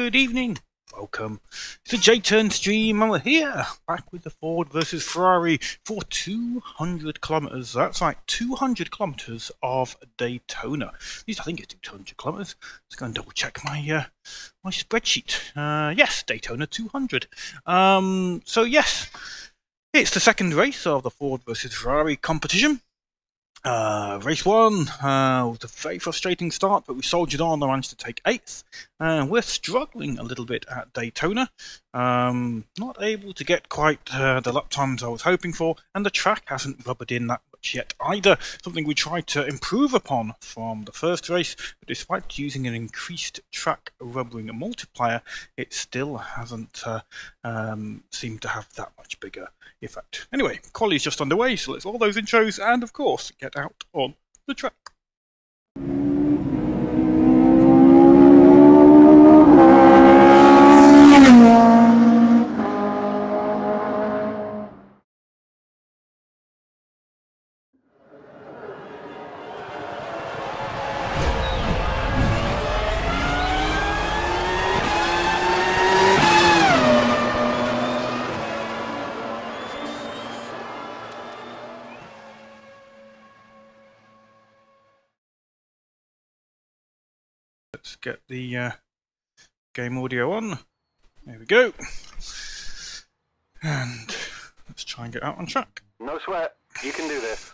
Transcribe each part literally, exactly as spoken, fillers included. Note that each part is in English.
Good evening, welcome to the J-Turn stream, and we're here, back with the Ford versus Ferrari for two hundred kilometers. That's right, two hundred kilometers of Daytona. At least I think it's two hundred kilometers. Let's go and double check my uh, my spreadsheet. Uh, yes, Daytona two hundred. Um, so yes, it's the second race of the Ford versus Ferrari competition. Uh, race one uh, was a very frustrating start, but we soldiered on and managed to take eighth. Uh, we're struggling a little bit at Daytona. Um, not able to get quite uh, the lap times I was hoping for, and the track hasn't rubbered in that much yet either. Something we tried to improve upon from the first race, but despite using an increased track rubbering multiplier, it still hasn't uh, um, seemed to have that much bigger effect. Anyway, quali is just underway, so let's all those intros and, of course, get out on the track. Let's get the uh, game audio on. There we go. And let's try and get out on track. No sweat. You can do this.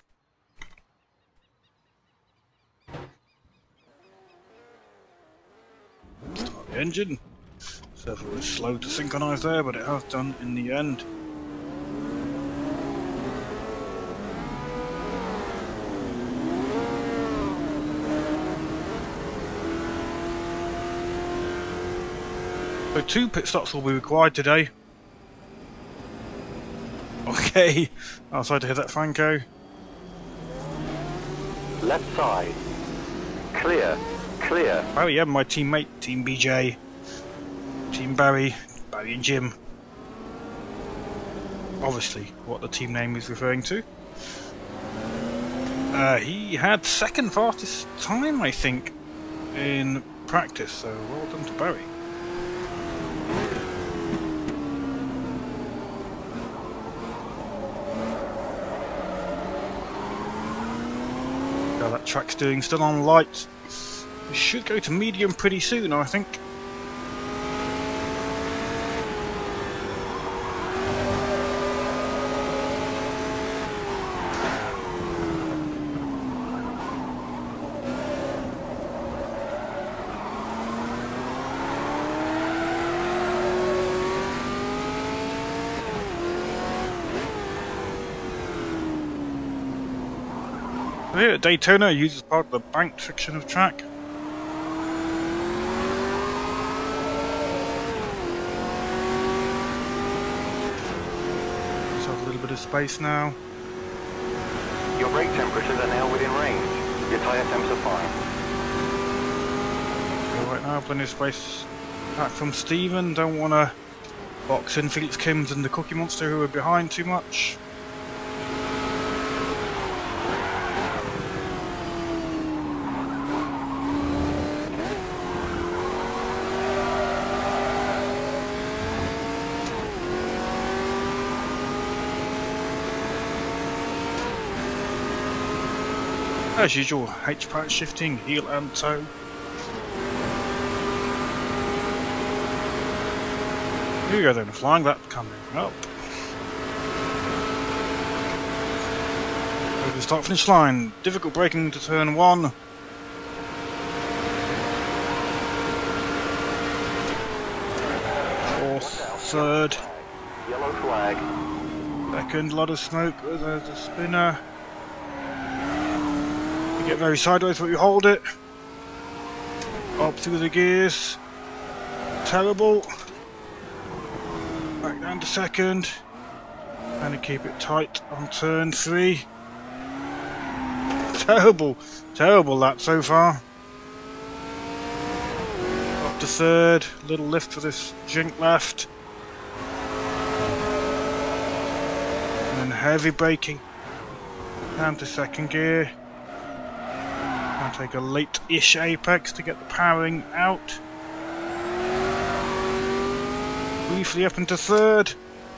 Start the engine. Servo was slow to synchronise there, but it has done in the end. So two pit stops will be required today. Okay, I'll try to hit that Franco. Left side. Clear. Clear. Oh yeah, my teammate, Team B J, Team Barry, Barry and Jim. Obviously, what the team name is referring to. Uh, he had second fastest time, I think, in practice, so well done to Barry. That track steering still on light. We should go to medium pretty soon, I think. Here at Daytona, uses part of the banked section of track. Just have a little bit of space now. Your brake temperatures are now within range. Your tyre temps are fine. So right now, plenty of space back from Steven. Don't want to box in Felix Kims and the Cookie Monster, who are behind too much. As usual, HyperX shifting, heel and toe. Here we go then, flying that coming up. Over the start finish line, difficult braking to turn one. Fourth, third. Yellow flag. Second, lot of smoke, there's a spinner. Get very sideways, but we hold it. Up through the gears. Terrible. Back down to second. And to keep it tight on turn three. Terrible, terrible lap so far. Up to third. Little lift for this jink left. And then heavy braking. Down to second gear. Take a late-ish apex to get the powering out. Briefly up into third.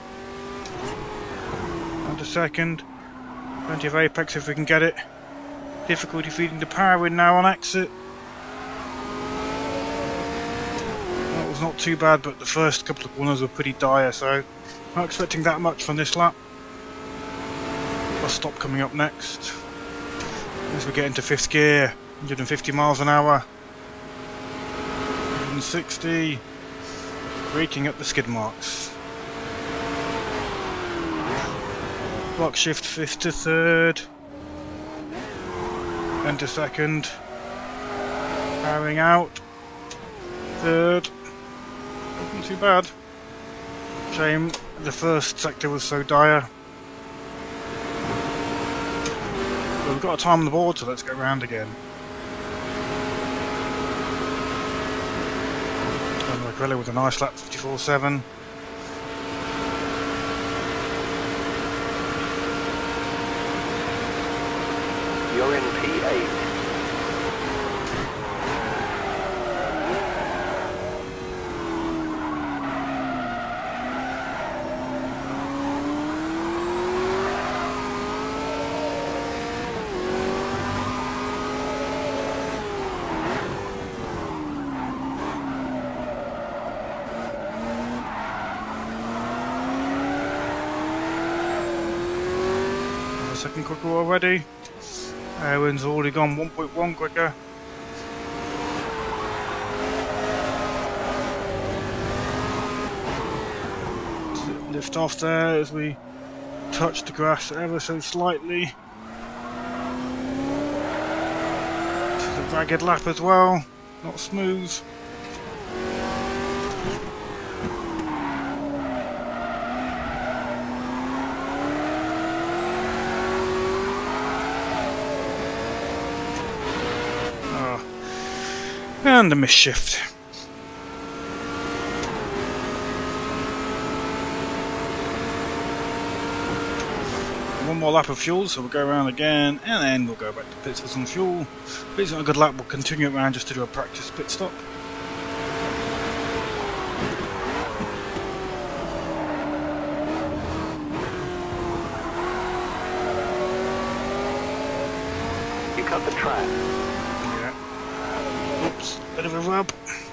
And a second. Plenty of apex if we can get it. Difficulty feeding the power in now on exit. That was not too bad, but the first couple of corners were pretty dire, so not expecting that much from this lap. Bus stop coming up next. As we get into fifth gear, one hundred fifty miles an hour. one hundred sixty. Braking at the skid marks. Block shift fifth to third. And to second. Powering out. Third. Wasn't too bad. Shame the first sector was so dire. But we've got a time on the board, so let's go round again. And with a nice lap, fifty-four seven. You're in P eight. Second quicker already. Airwind's already gone one point one quicker. Lift off there as we touch the grass ever so slightly. This is a ragged lap as well, not smooth. And the misshift. One more lap of fuel, so we'll go around again, and then we'll go back to pits for some fuel. If it's not a good lap, we'll continue around just to do a practice pit stop. You cut the track. Oops, bit of a rub.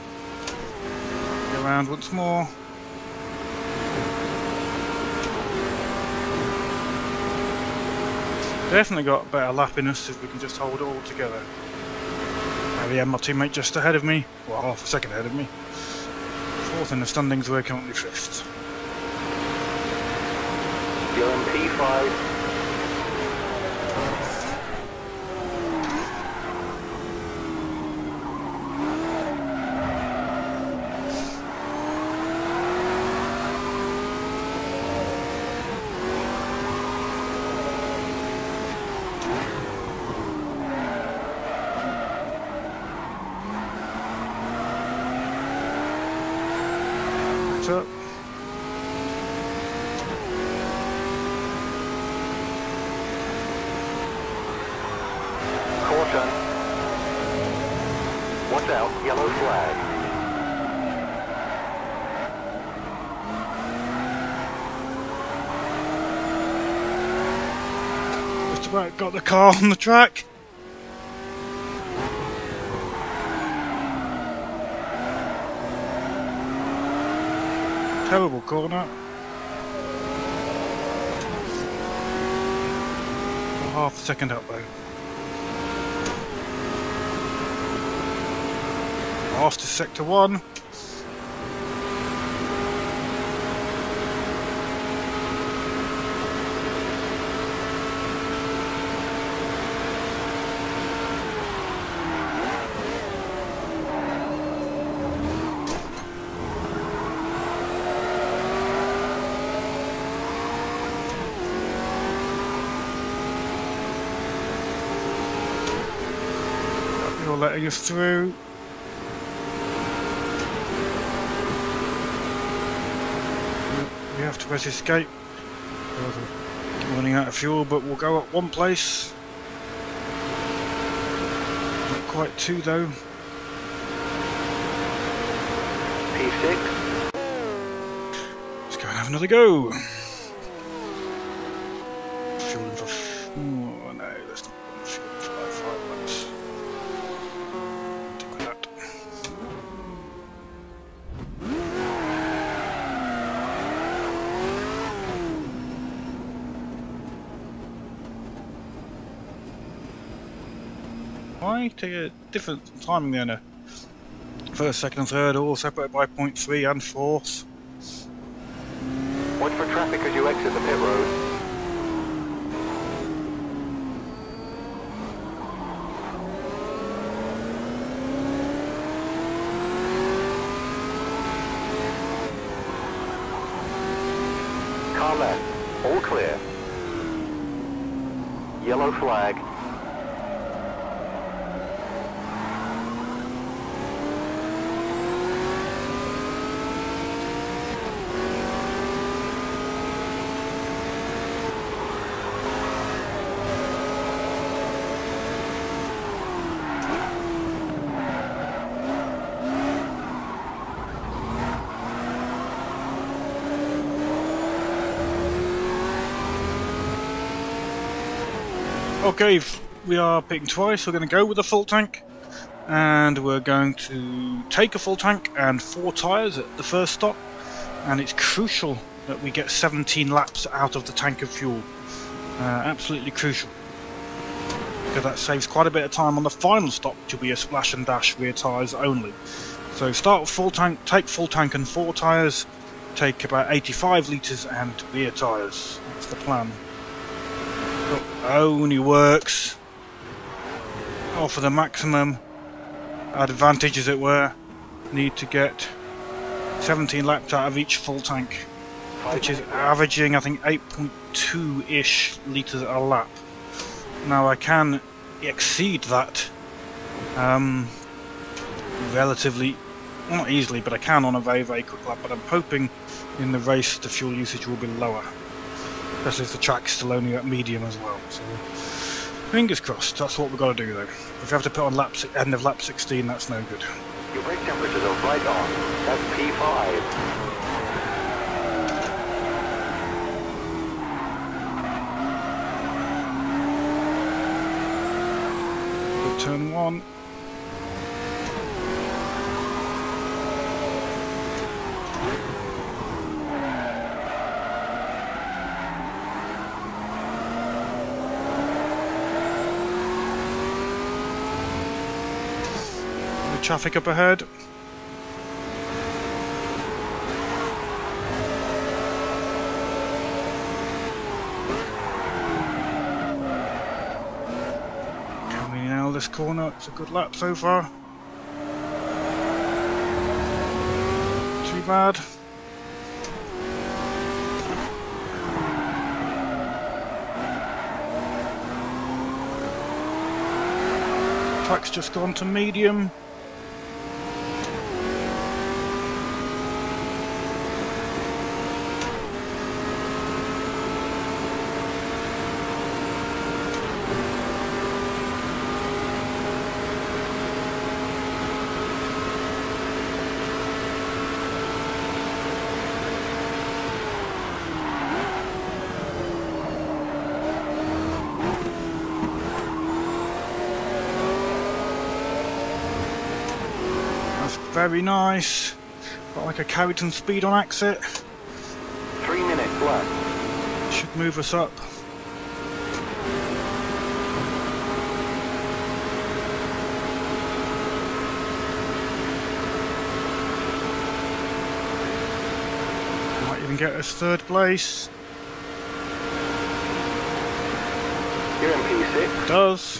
Go around once more. Definitely got a better lap in us if we can just hold it all together. There we have my teammate just ahead of me. Well, half a second ahead of me. Fourth in the standings, we're currently fifth. You're in P five. Up. Caution. Watch out, yellow flag. Just about got the car on the track. Terrible corner. Half a second up though. After sector one. You're letting us through. We have to press escape. We're running out of fuel, but we'll go up one place. Not quite two though. P six. have another go. Fueling for... Oh no, let's not put the fuel for like five laps. Stick with that. Why take a different timing there? First, second and third all separated by point three and fourth. Watch for traffic as you exit the pit road. Car left, all clear. Yellow flag. Okay, we are picking twice. We're going to go with a full tank, and we're going to take a full tank and four tyres at the first stop. And it's crucial that we get seventeen laps out of the tank of fuel. Uh, absolutely crucial, because that saves quite a bit of time on the final stop, which will be a splash and dash rear tyres only. So start with full tank, take full tank and four tyres, take about eighty-five litres and rear tyres. That's the plan. Only works or for the maximum advantage, as it were. Need to get seventeen laps out of each full tank, which is averaging I think eight point two ish litres a lap. Now I can exceed that um, relatively, well, not easily, but I can on a very very quick lap, but I'm hoping in the race the fuel usage will be lower. Especially if the track's still only at medium as well. So, fingers crossed. That's what we've got to do, though. If we have to put on lap end of lap sixteen, that's no good. Your brake temperatures are right on. That's P five. Good turn one. Traffic up ahead. Can we nail this corner? It's a good lap so far. Too bad. Track's just gone to medium. Very nice. Got like a Carrington speed on exit. Three minutes left. Should move us up. Might even get us third place. You're in P six. Does.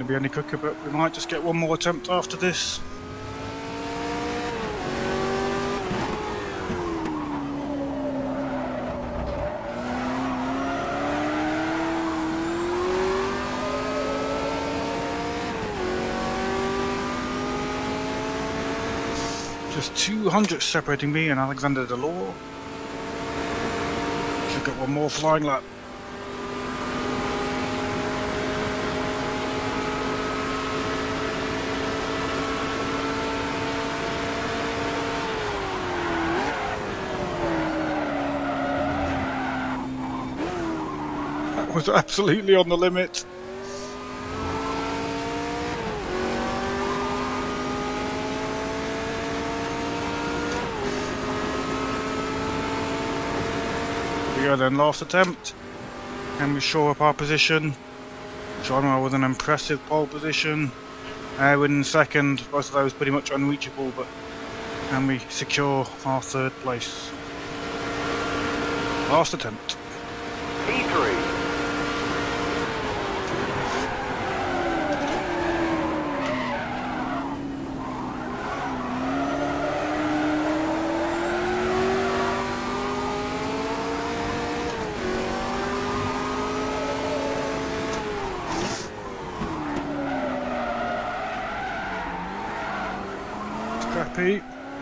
be any quicker, but we might just get one more attempt after this. Just two hundredths separating me and Alexander Delors. Should get one more flying lap. That was absolutely on the limit. Then last attempt, and we shore up our position. Genre with an impressive pole position. Erwin in second, both of those pretty much unreachable, but can we secure our third place? Last attempt. E three. Scrappy.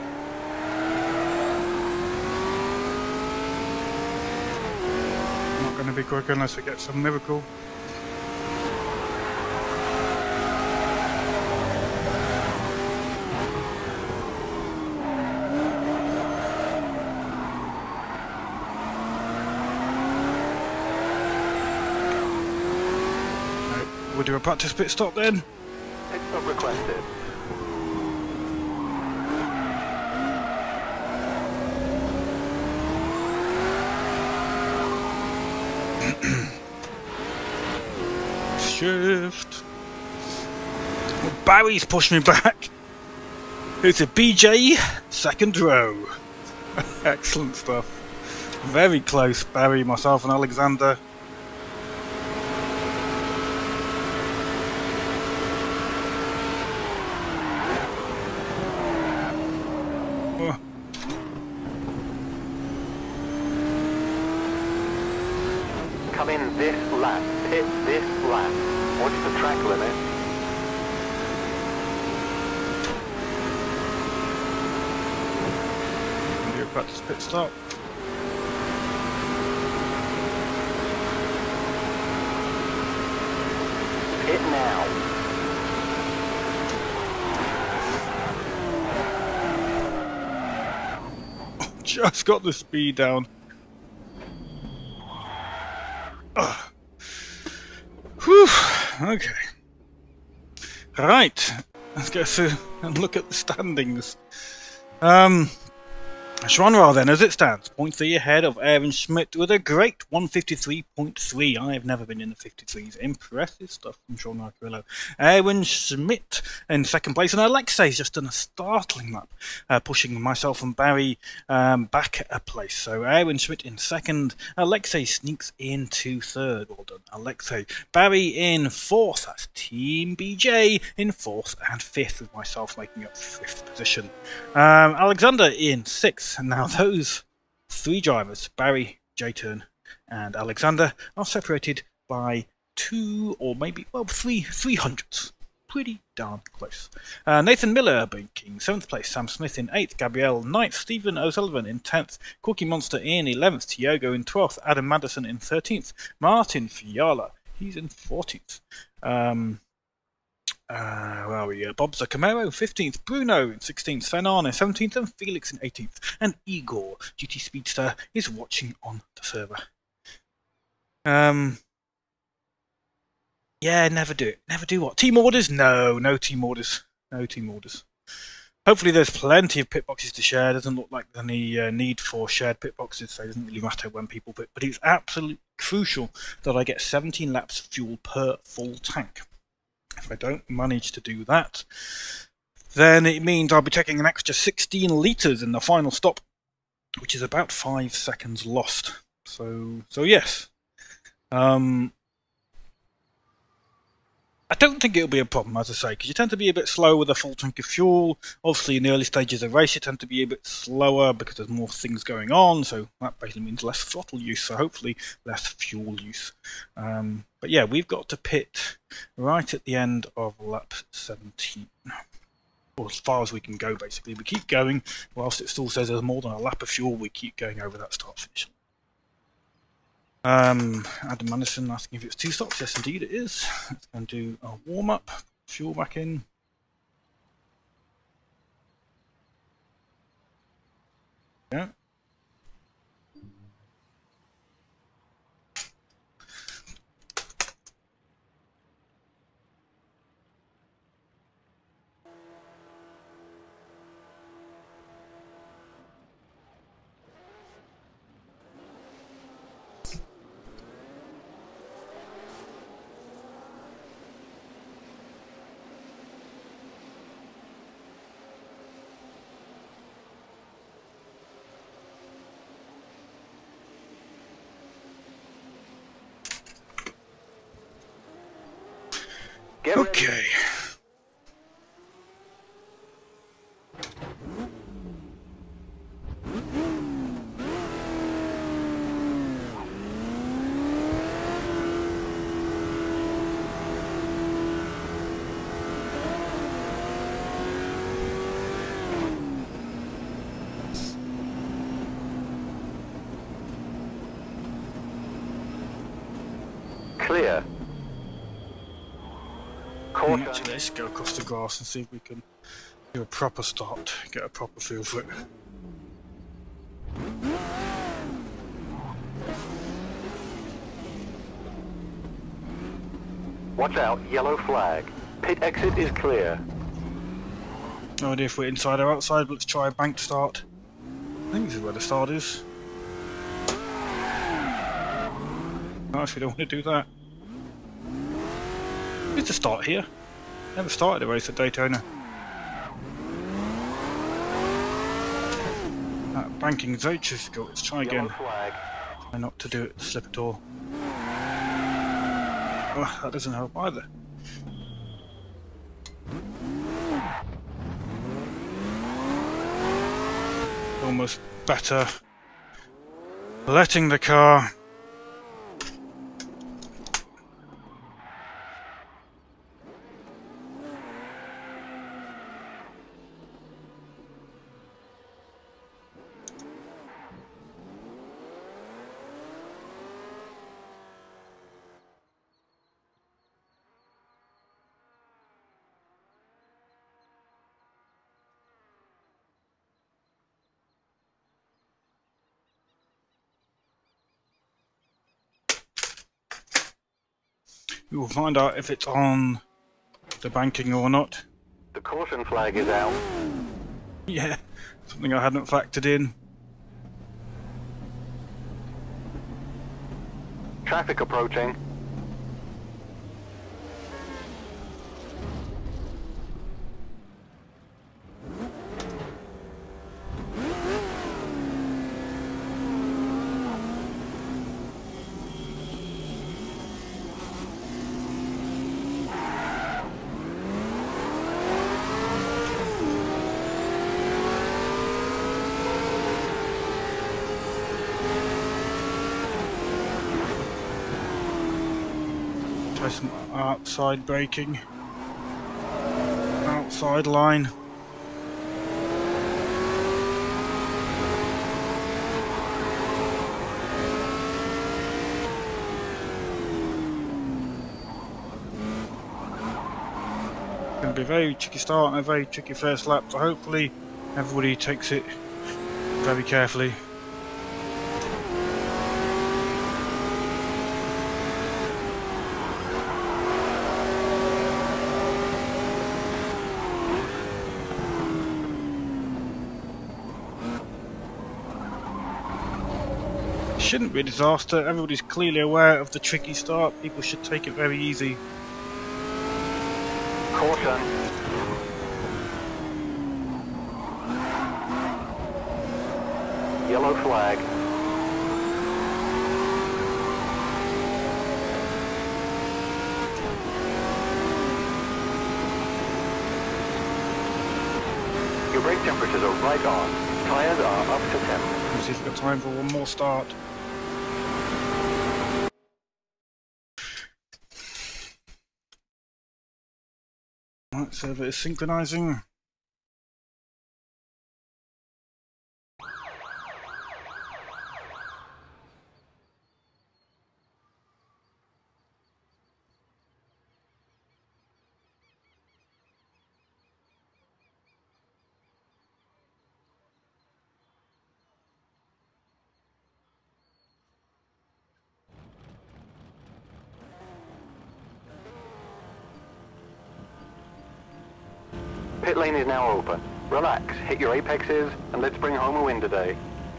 Not going to be quick unless we get some miracle. Right, we'll do a practice pit stop then. Pit stop requested. Shift. Well, Barry's pushed me back. It's a B J second row. Excellent stuff. Very close, Barry, myself and Alexander. Oh. Come in this lap. Hit this lap. Watch the track limit. Do a practice pit stop. Pit now. Just got the speed down. Ugh. Whew. Okay. Right. Let's go through and look at the standings. Um, Schwanwell then, as it stands, point three ahead of Aaron Schmidt with a great one fifty-three point three. I have never been in the fifty-threes. Impressive stuff from Sean Marcarillo. Aaron Schmidt in second place, and Alexei's just done a startling lap, uh, pushing myself and Barry um, back a place. So Aaron Schmidt in second. Alexei sneaks into third. Well done, Alexei. Barry in fourth. That's Team B J in fourth and fifth, with myself making up fifth position. Um, Alexander in sixth. And now those three drivers, Barry, J-Turn and Alexander, are separated by two or maybe, well, three, three hundredths. Pretty darn close. Uh, Nathan Miller breaking seventh place, Sam Smith in eighth, Gabrielle ninth, Stephen O'Sullivan in tenth, Cookie Monster in eleventh, Tiogo in twelfth, Adam Madison in thirteenth, Martin Fiala, he's in fourteenth. Um, Uh, where are we? Uh, Bob Zacamero, fifteenth, Bruno in sixteenth, Fenan in seventeenth, and Felix in eighteenth. And Igor, G T Speedster, is watching on the server. Um, yeah, never do it. Never do what? Team orders? No, no team orders. No team orders. Hopefully there's plenty of pit boxes to share. Doesn't look like there's any uh, need for shared pit boxes, so it doesn't really matter when people pit. But it's absolutely crucial that I get seventeen laps of fuel per full tank. If I don't manage to do that, then it means I'll be taking an extra sixteen litres in the final stop, which is about five seconds lost. So, so yes. Um, I don't think it'll be a problem, as I say, because you tend to be a bit slow with a full tank of fuel. Obviously, in the early stages of the race, you tend to be a bit slower because there's more things going on, so that basically means less throttle use, so hopefully less fuel use. Um, but yeah, we've got to pit right at the end of lap seventeen. Or as far as we can go, basically. We keep going, whilst it still says there's more than a lap of fuel, we keep going over that start finish. Um, Adam Anderson asking if it's two stops. Yes, indeed it is. Let's go and do a warm up. Fuel back in. Yeah. Get Okay. ready. Clear. Caution. Actually, let's go across the grass and see if we can do a proper start, get a proper feel for it. Watch out, yellow flag. Pit exit is clear. No idea if we're inside or outside, but let's try a bank start. I think this is where the start is. No, actually, don't want to do that. It's a start here. Never started a race at Daytona. That banking is very difficult. Let's try again. Yellow flag. Try not to do it slip at all. Oh, that doesn't help either. Almost better letting the car we will find out if it's on the banking or not. The caution flag is out. Yeah, something I hadn't factored in. Traffic approaching. Try some outside braking. Outside line. Going to be a very tricky start and a very tricky first lap, so hopefully everybody takes it very carefully. Shouldn't be a disaster. Everybody's clearly aware of the tricky start. People should take it very easy. Caution. Yellow flag. are right on. Tyres are up to temp. Let's see if we've got time for one more start. Right, server is synchronizing. Pit lane is now open. Relax, hit your apexes, and let's bring home a win today.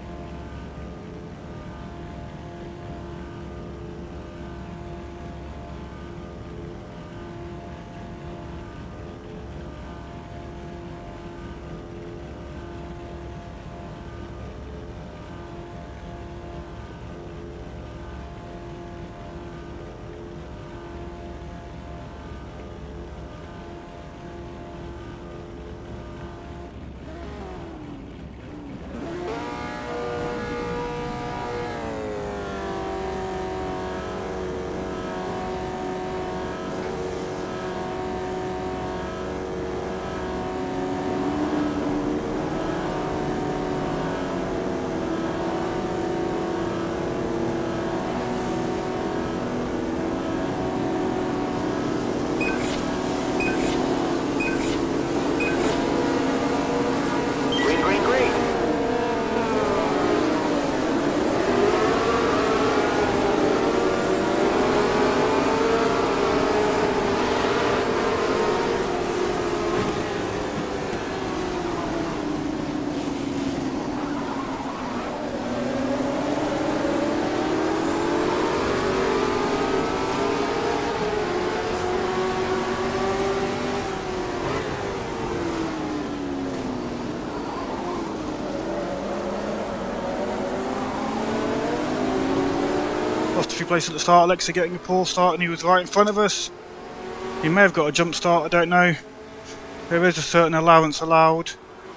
Lost a few places at the start. Alexa getting a poor start, and he was right in front of us. He may have got a jump start, I don't know. There is a certain allowance allowed.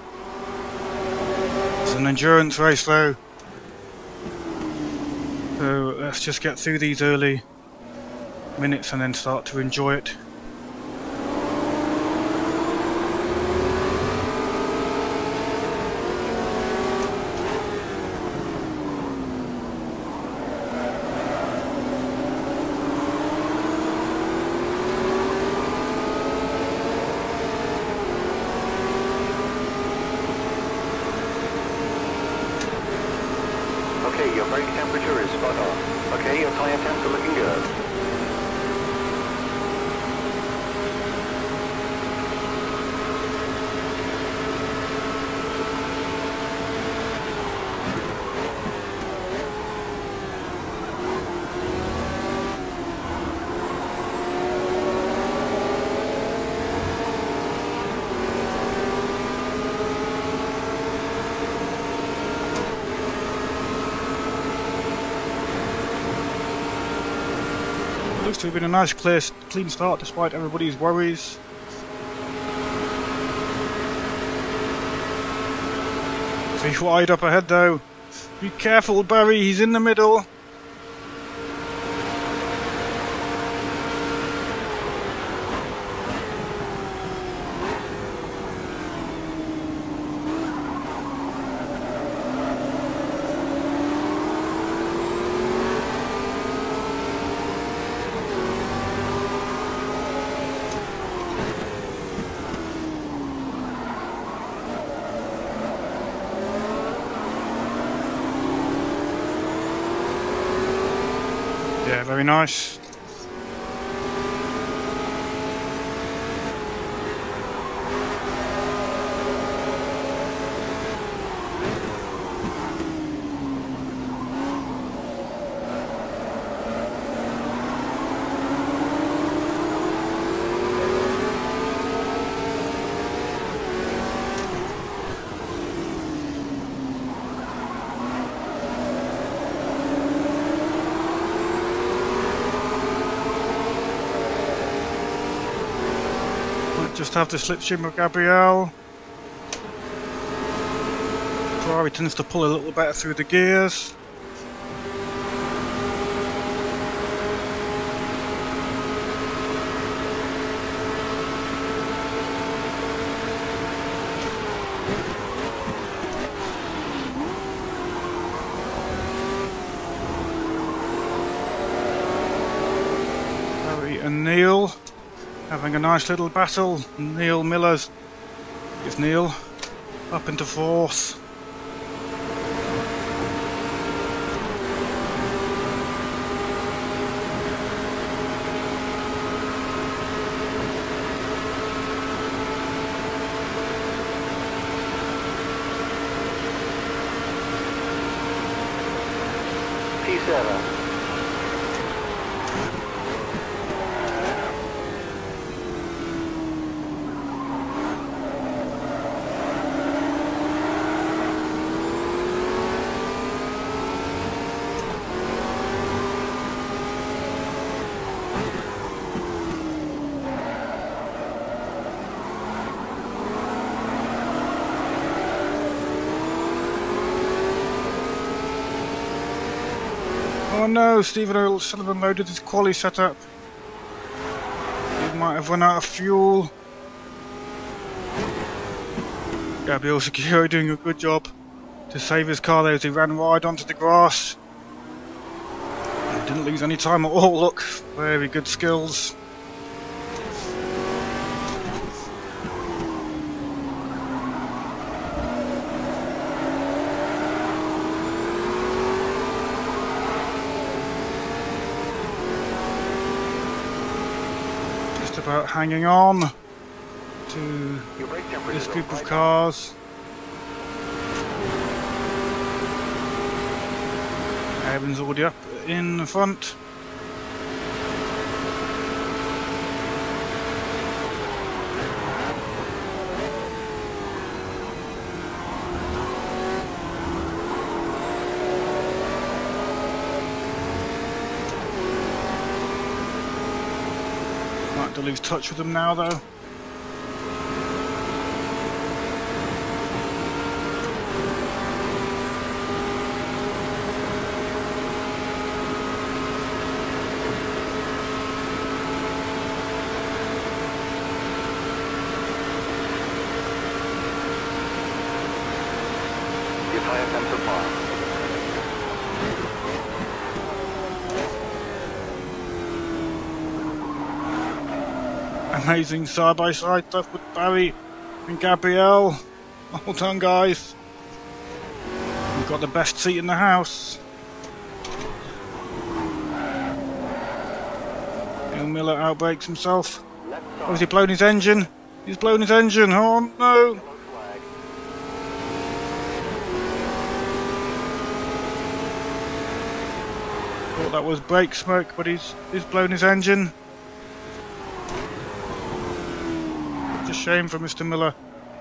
It's an endurance race though. So let's just get through these early minutes and then start to enjoy it. Okay, your brake temperature is spot on. Okay, your tyre temps are looking good. Looks to have been a nice, clear, clean start despite everybody's worries. Three wide up ahead though. Be careful, Barry, he's in the middle. Yeah, very nice. Just have the slipstream of Gabrielle. Ferrari tends to pull a little better through the gears. Harry and Neil having a nice little battle. Neil Miller's gives Neil up into fourth. P seven. Oh no, Stephen O'Sullivan loaded his quali setup. He might have run out of fuel. Gabriel Secure doing a good job to save his car there as he ran wide onto the grass. He didn't lose any time at all, look, very good skills. About hanging on to this group of cars. Evan's already up in the front. To lose touch with them now, though. Your tire sensor fire. Amazing side-by-side stuff with Barry and Gabrielle. Well done, guys. We've got the best seat in the house. Neil Miller outbrakes himself. Oh, has he blown his engine? He's blown his engine. Oh no! Thought that was brake smoke, but he's he's blown his engine. It's a shame for Mister Miller.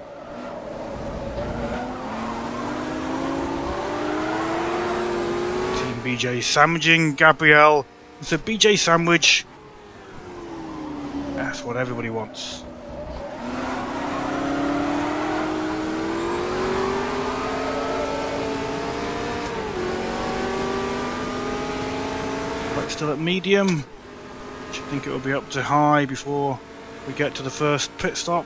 Team B J sandwiching Gabrielle. It's a B J sandwich. That's what everybody wants. But still at medium. I think it will be up to high before we get to the first pit stop.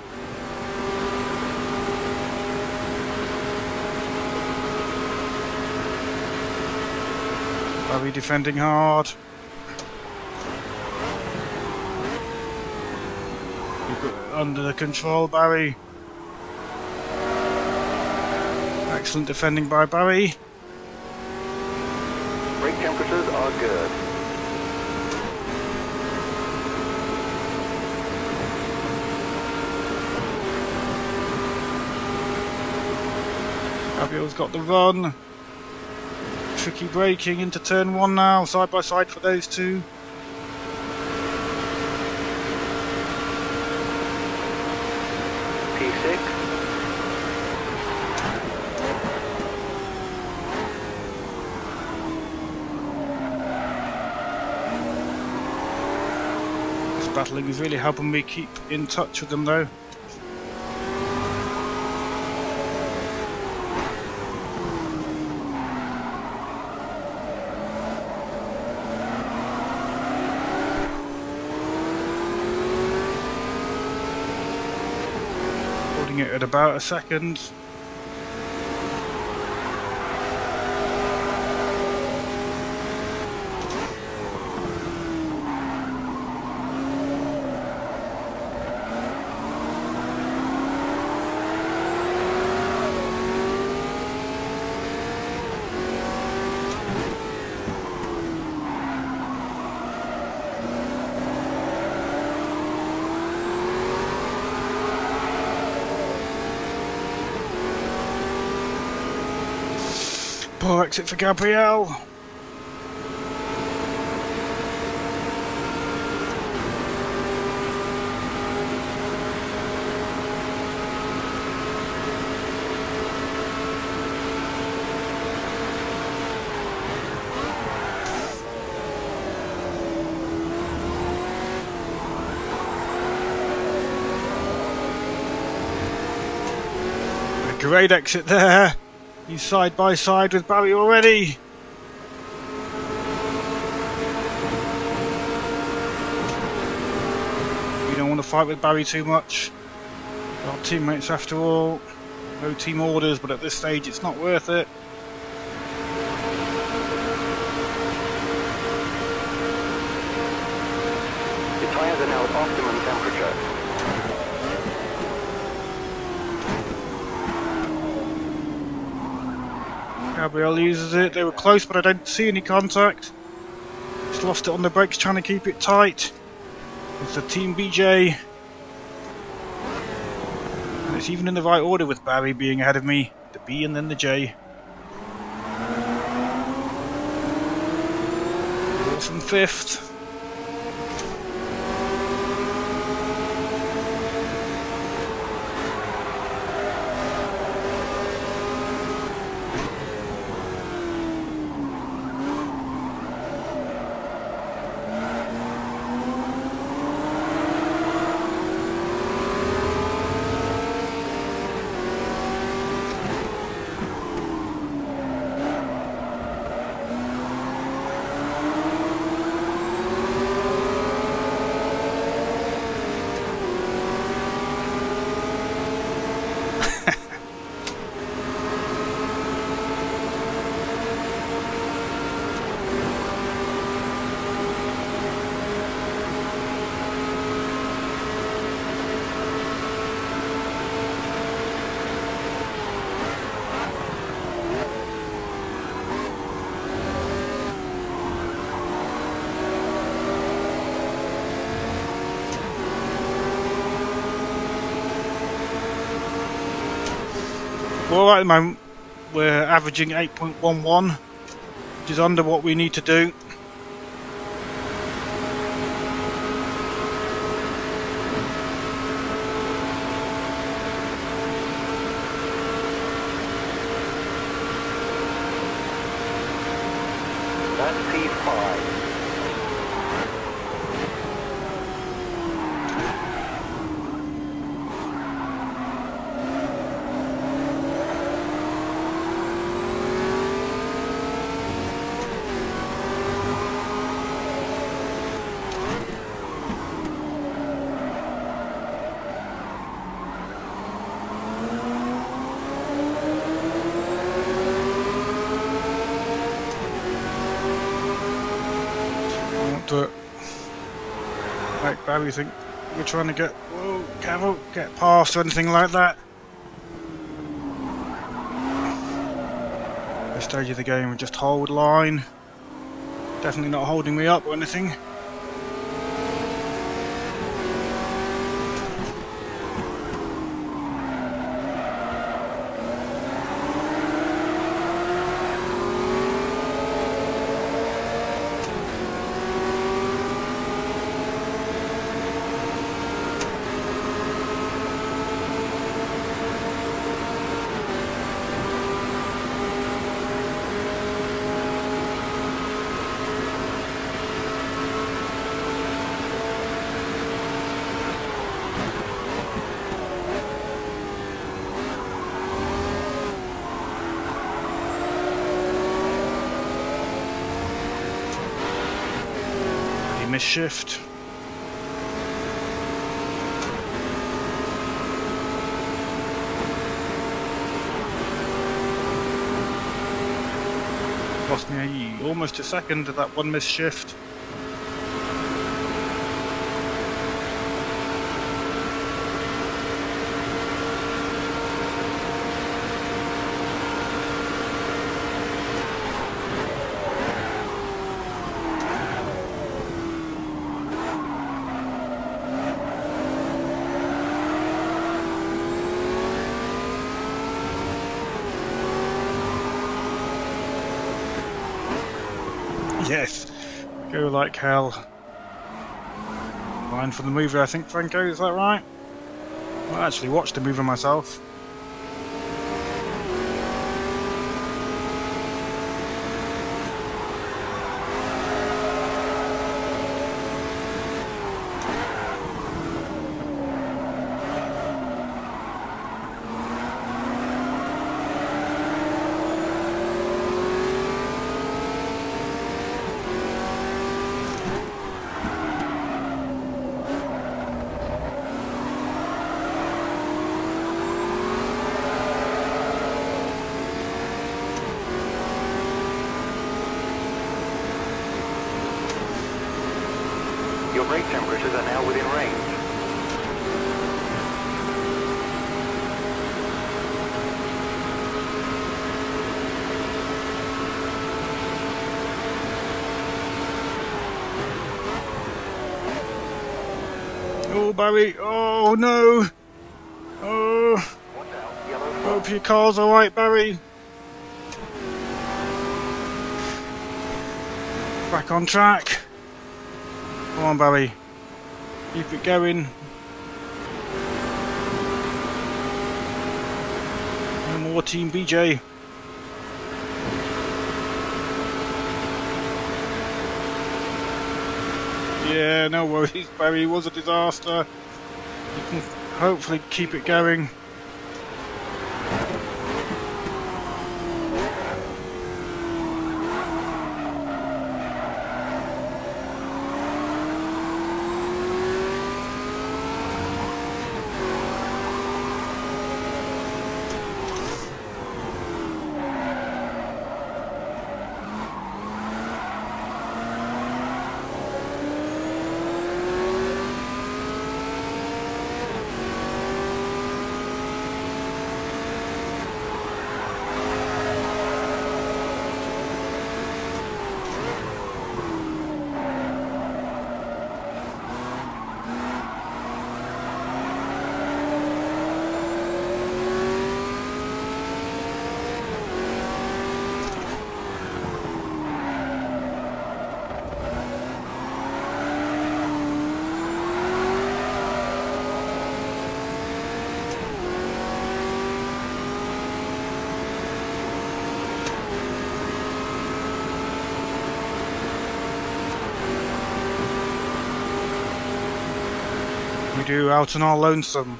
Barry defending hard. Under the control, Barry. Excellent defending by Barry. Brake temperatures are good. Gabriel's got the run. Tricky braking into turn one now, side by side for those two. P six. This battling is really helping me keep in touch with them though. Keeping it at about a second. Poor exit for Gabrielle. A great exit there. He's side by side with Barry already. You don't want to fight with Barry too much. They're our teammates after all. No team orders, but at this stage it's not worth it. Your tyres are now at optimum temperature. Gabrielle uses it. They were close, but I don't see any contact. Just lost it on the brakes, trying to keep it tight. It's a Team B J. And it's even in the right order with Barry being ahead of me. The B and then the J. Fourth and fifth. Well, right at the moment we're averaging eight point one one, which is under what we need to do. That's P five. But like Barry, think we're trying to get whoa, careful, get past or anything like that. This stage of the game, we just hold line. Definitely not holding me up or anything. Shift. Lost me almost a second at that one missed shift. Yes, go like hell. Line from the movie, I think, Franco, is that right? I actually watched the movie myself. Your brake temperatures are now within range. Oh, Barry! Oh no! Oh! Watch out, yellow Hope your car's alright, Barry! Back on track! Come on, Barry. Keep it going. No more Team B J. Yeah, no worries, Barry. It was a disaster. You can hopefully keep it going. We do out on our lonesome.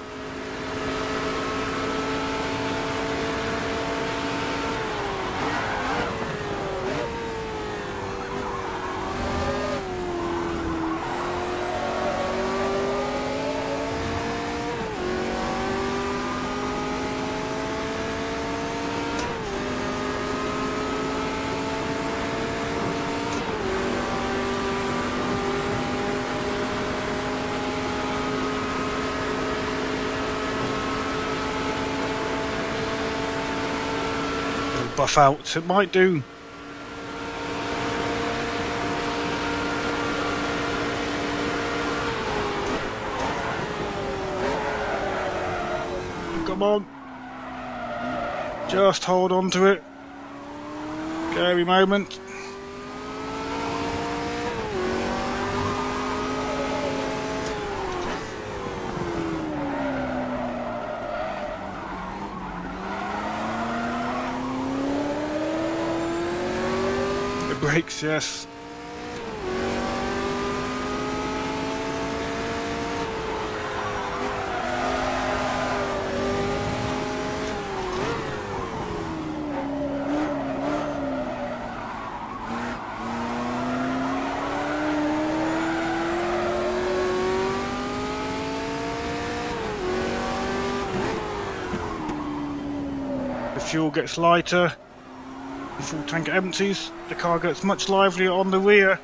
Buff out, it might do. Come on, just hold on to it. Scary moment. Brakes, yes. The fuel gets lighter. The full tank empties, the car gets much livelier on the rear.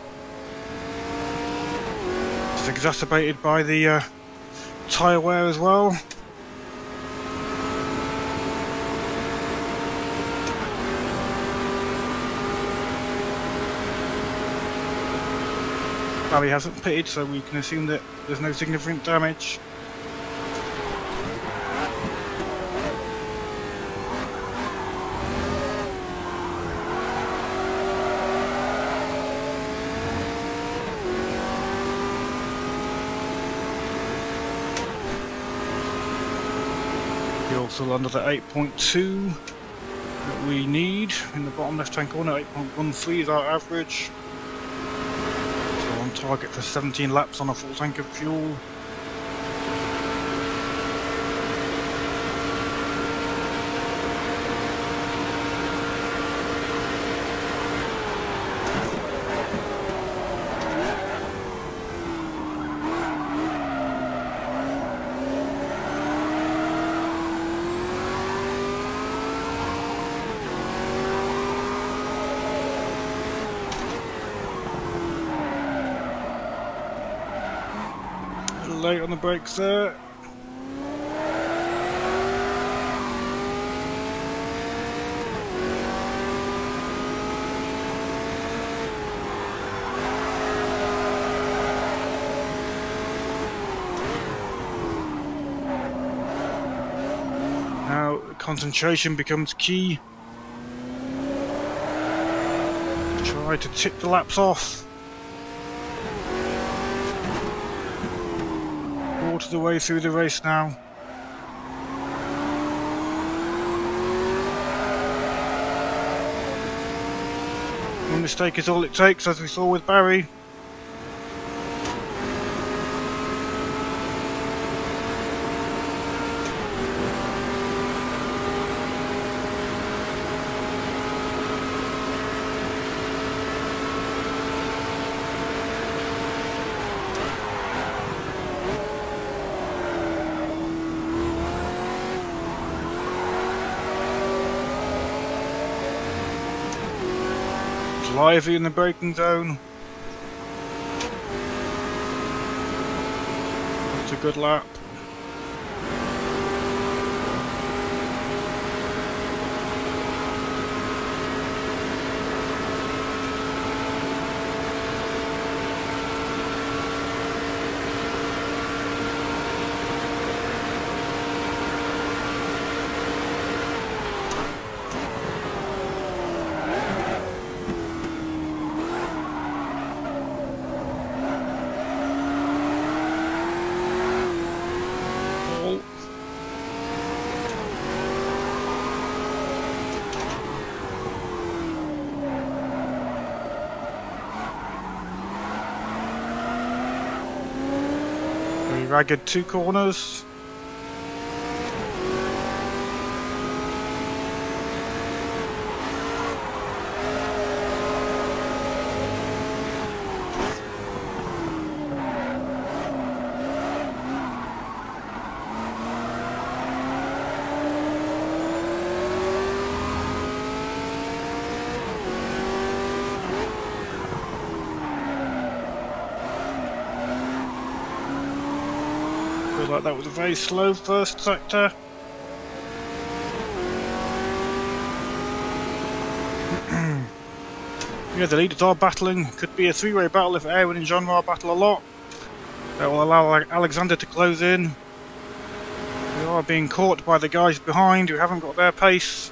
It's exacerbated by the uh, tyre wear as well. Barry hasn't pitted, so we can assume that there's no significant damage. Fuel still under the eight point two that we need in the bottom left hand corner. eight point one three is our average. Target for seventeen laps on a full tank of fuel. Late on the brakes there. Now concentration becomes key. Try to tip the laps off. Quarter the way through the race now. One mistake is all it takes, as we saw with Barry. Lively in the braking zone. That's a good lap. Ragged two corners. Like that was a very slow first sector. Yeah, the leaders are battling. Could be a three-way battle if Erwin and Jean-Marc battle a lot. That will allow Alexander to close in. We are being caught by the guys behind who haven't got their pace.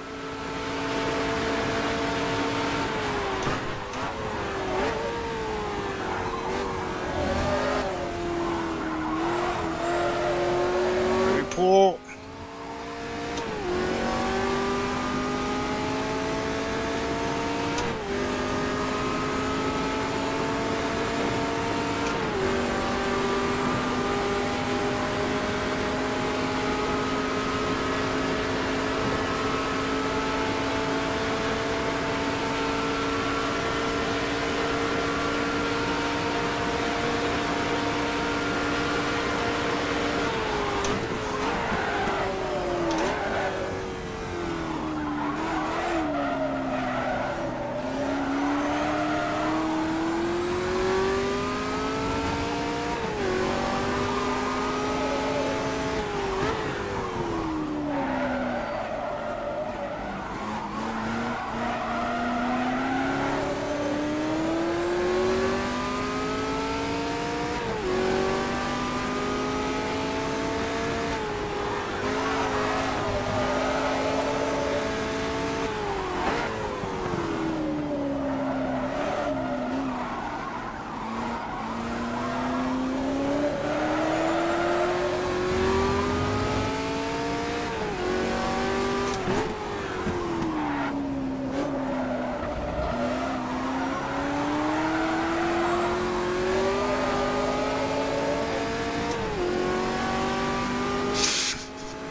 Poor.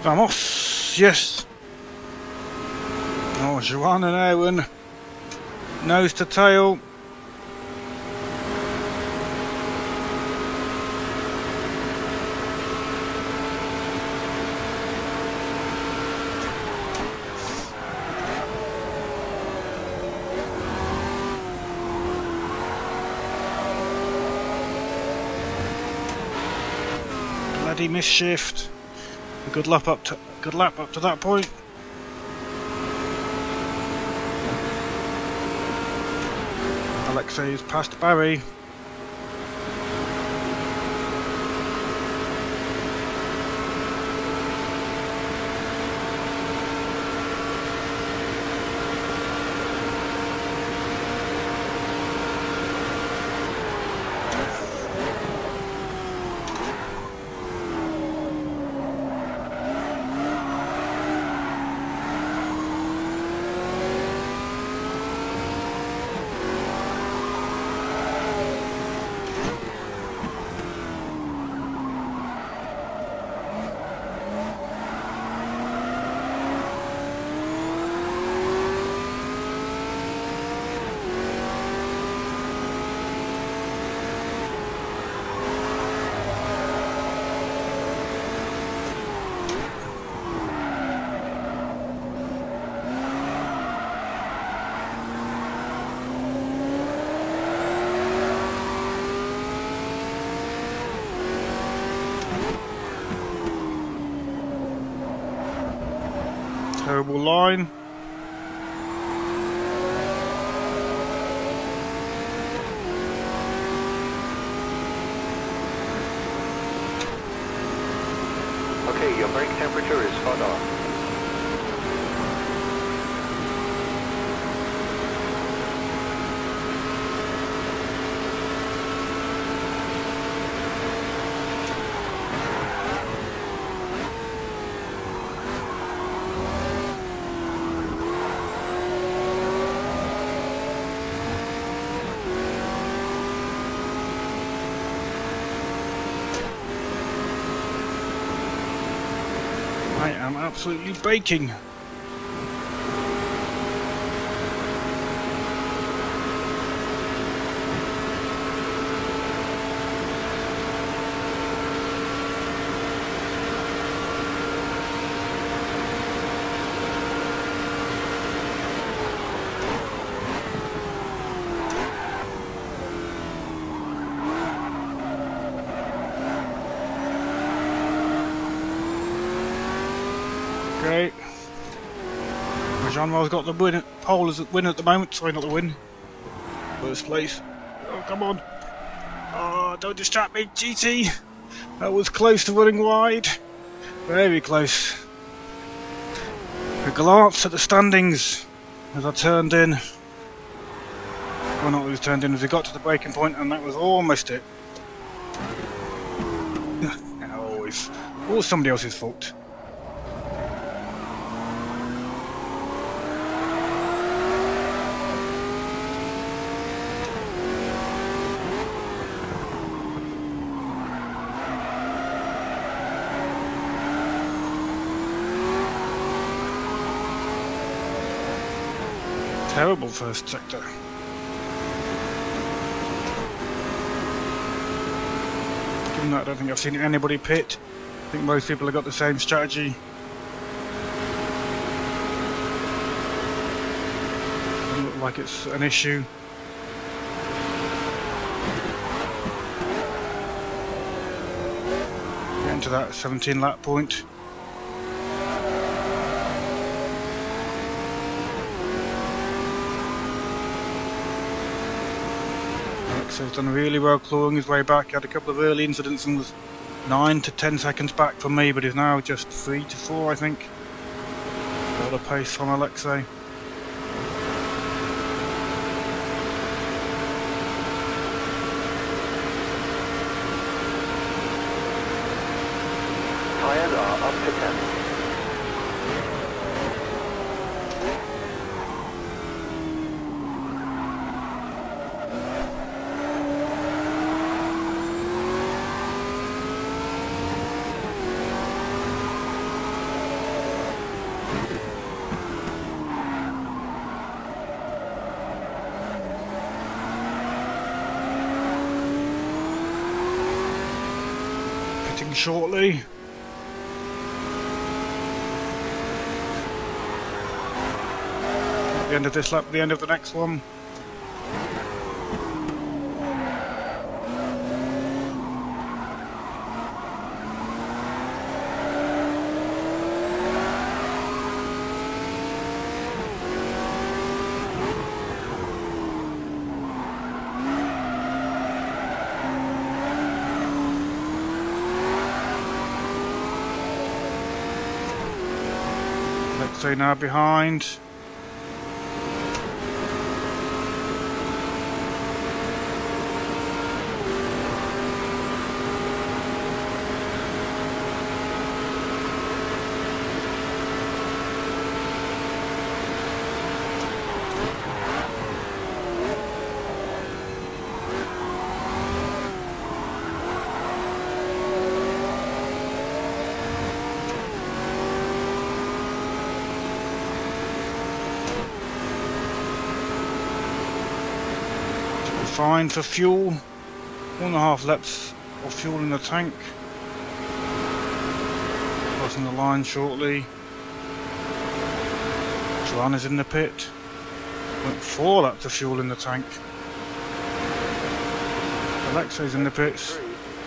Vamos! Yes! Oh, Joanne and Owen. Nose to tail. Bloody misshift. A good lap up to good lap up to that point. Alexei's past Barry. Terrible line. Okay, your brake temperature is spot on. I am absolutely baking. Okay. Jean-Marc's got the win pole as the win at the moment. Sorry, not the win. First place. Oh, come on. Oh, don't distract me, G T. That was close to running wide. Very close. A glance at the standings as I turned in. Well, not as turned in, as we got to the breaking point, and that was almost it. Always. Always somebody else's fault. Terrible first sector. Given that I don't think I've seen anybody pit. I think most people have got the same strategy. Doesn't look like it's an issue. Getting to that seventeen lap point. He's done really well clawing his way back. He had a couple of early incidents and was nine to ten seconds back from me, but is now just three to four, I think. A lot of pace from Alexei. Tires are up to ten. Pitting shortly. At the end of this lap, the end of the next one. Let's say now behind. Fine for fuel, one and a half laps of fuel in the tank. Crossing the line shortly. Joanne is in the pit. Went four laps of fuel in the tank. Alexei's in the pits.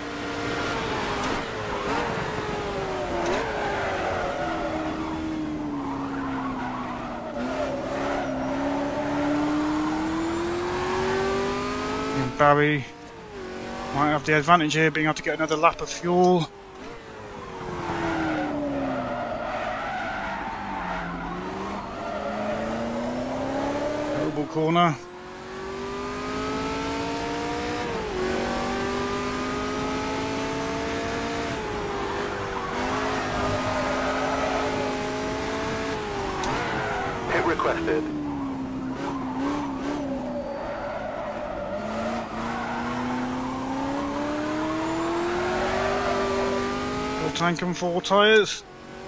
Barry might have the advantage here, being able to get another lap of fuel. Terrible corner. Pit requested. Tank and four tyres.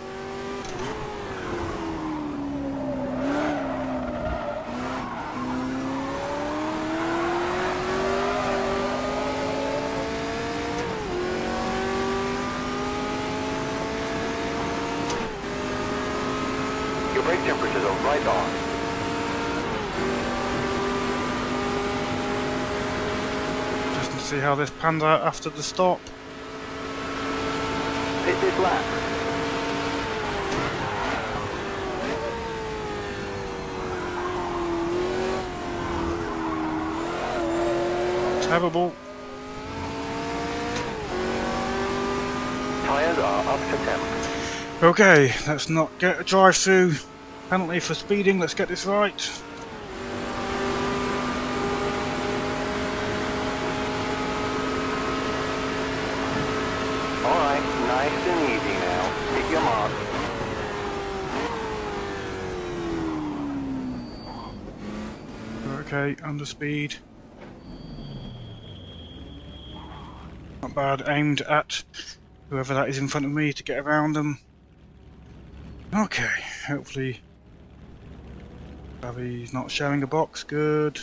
Your brake temperatures are right on. Just to see how this pans out after the stop. Hit this lap. Terrible. Tyres are up to temp. Okay, let's not get a drive through penalty for speeding. Let's get this right. Alright, nice and easy now. Hit your mark. Okay, under speed. Not bad, aimed at whoever that is in front of me to get around them. Okay, hopefully Barry's not showing a box, good.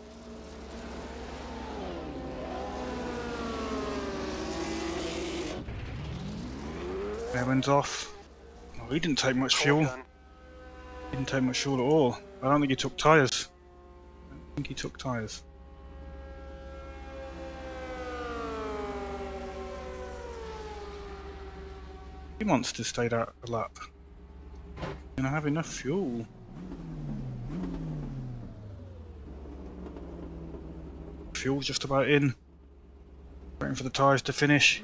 Airman's off. Oh, he didn't take much fuel. He didn't take much fuel at all. I don't think he took tyres. I don't think he took tyres. He wants to stay out a lap. Gonna have enough fuel. Fuel's just about in. Waiting for the tyres to finish.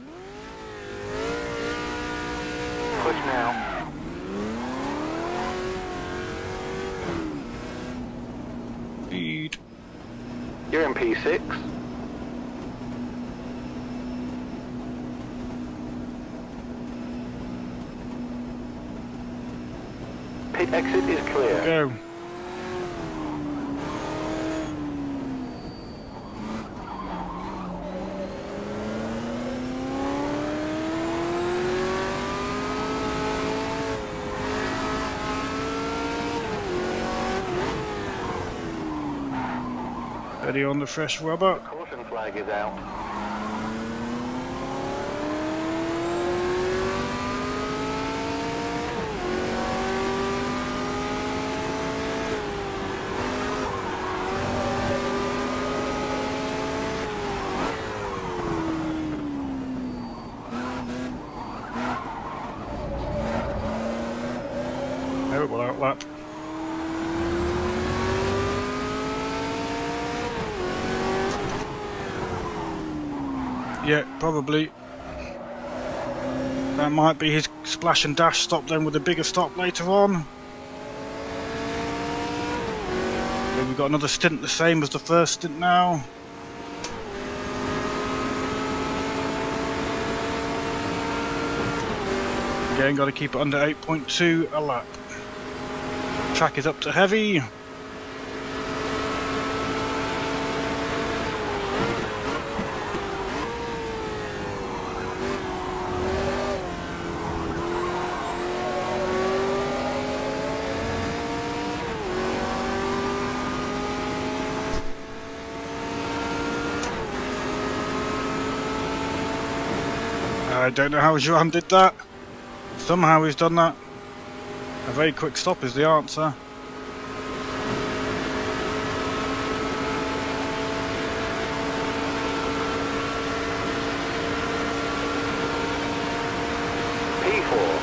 Push now. Speed. You're in P six. Pit exit is clear. Go. Ready on the fresh rubber. Caution flag is out. lap. Yeah, probably. That might be his splash and dash stop then with a bigger stop later on. Yeah, we've got another stint the same as the first stint now. Again, got to keep it under eight point two a lap. Track is up to heavy. I don't know how Johan did that. Somehow he's done that. A very quick stop is the answer. P four.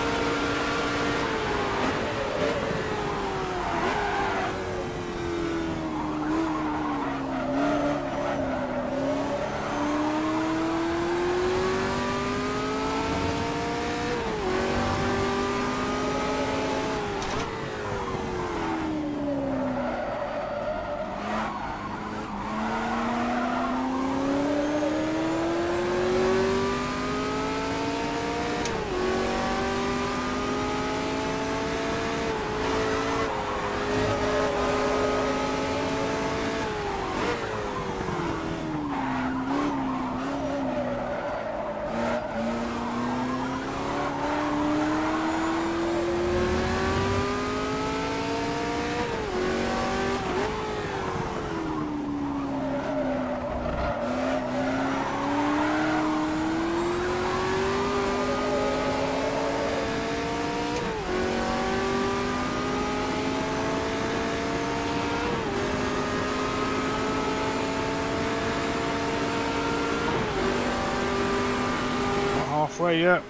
Halfway yet.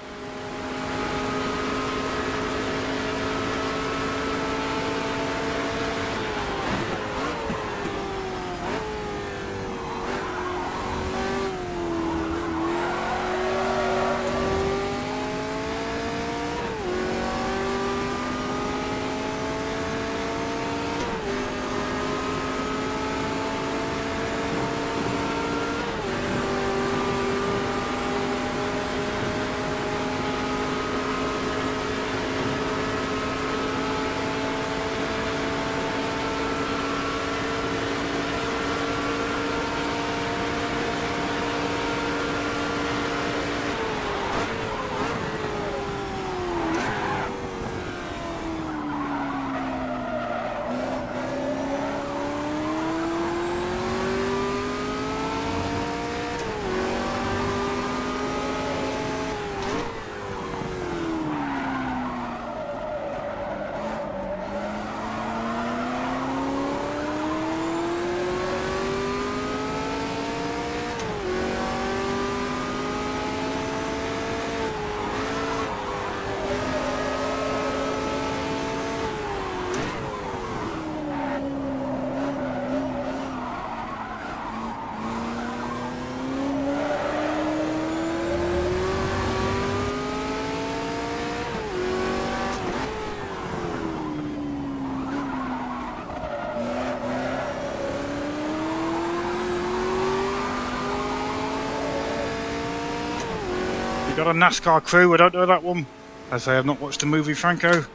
You got a NASCAR crew, I don't know that one. I say I've not watched the movie Franco.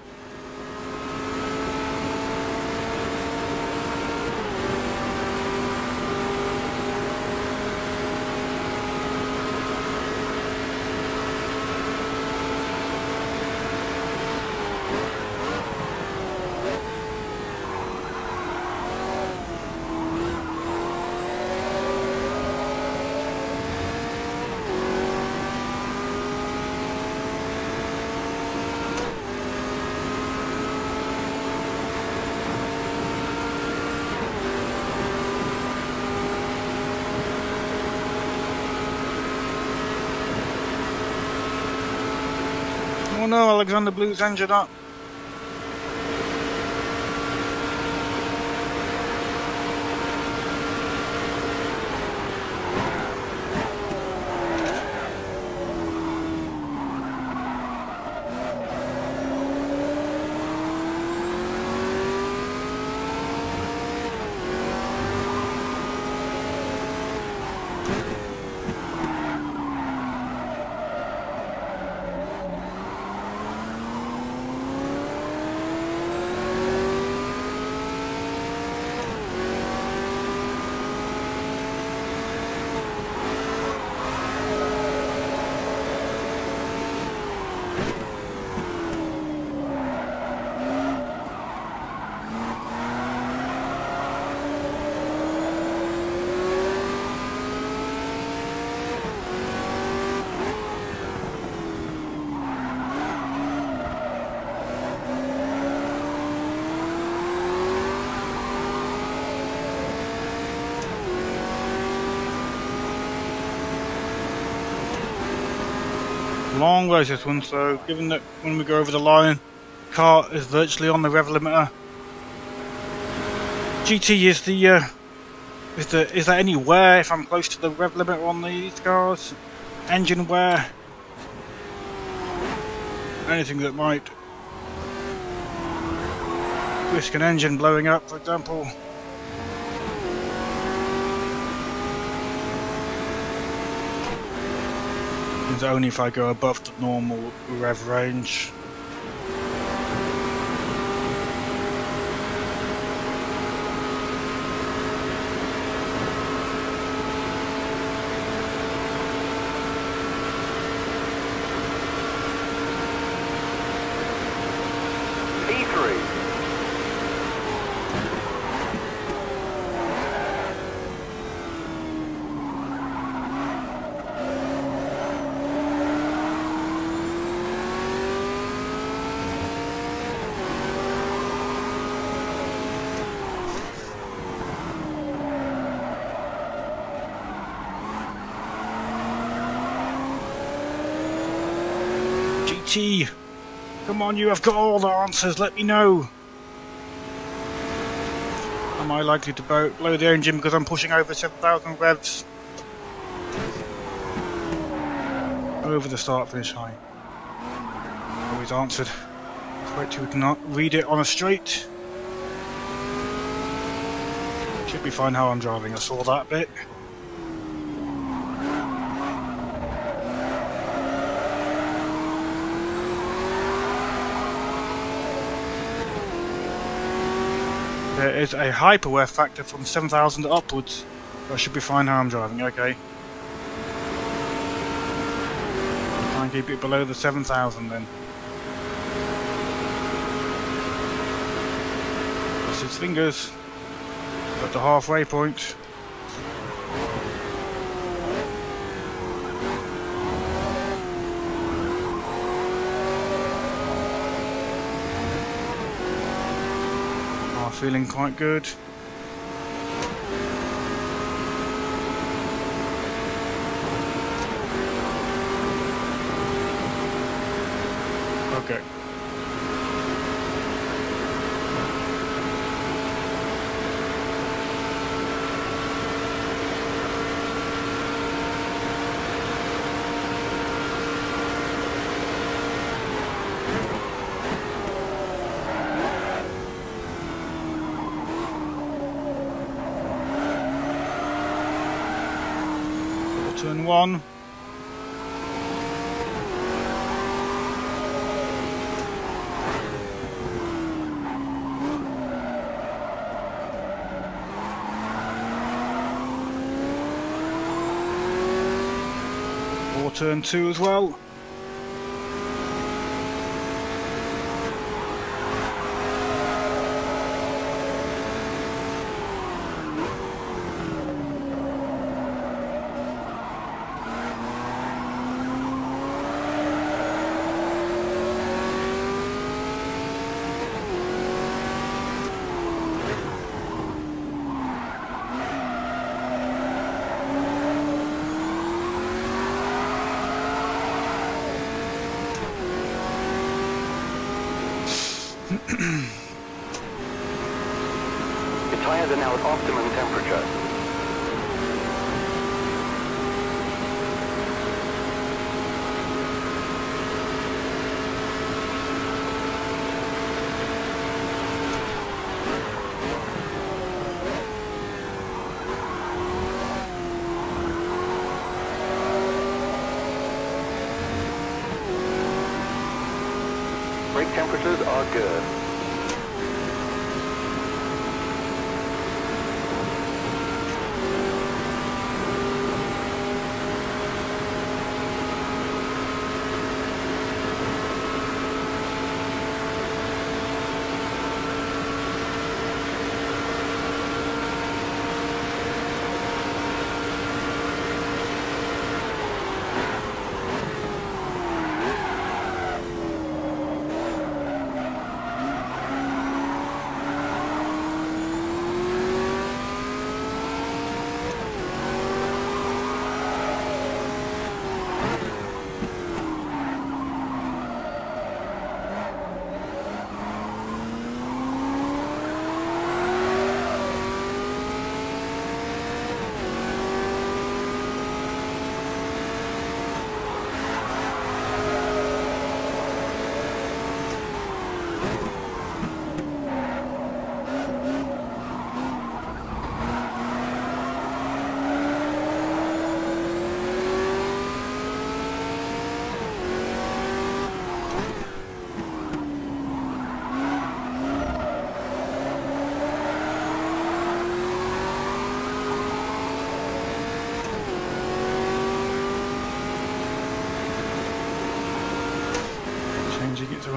Oh no, Alexander Blue's engine up. long race this one, so given that when we go over the line, car is virtually on the rev limiter. G T is the uh, is the is there any wear if I'm close to the rev limiter on these cars? Engine wear? Anything that might risk an engine blowing up, for example. It's only if I go above the normal rev range. G T, come on, you have got all the answers, let me know. Am I likely to blow, blow the engine because I'm pushing over seven thousand revs? Over the start finish line. Always answered. Let's wait till we can read it on a straight. Should be fine how I'm driving, I saw that bit. There is a hyperwear factor from seven thousand upwards. I should be fine how I'm driving, okay. Try and keep it below the seven thousand then. Cross his fingers. At the halfway point. Feeling quite good. Okay. Turn one. Or turn two as well. Your tires are now at optimum temperature. Brake temperatures are good.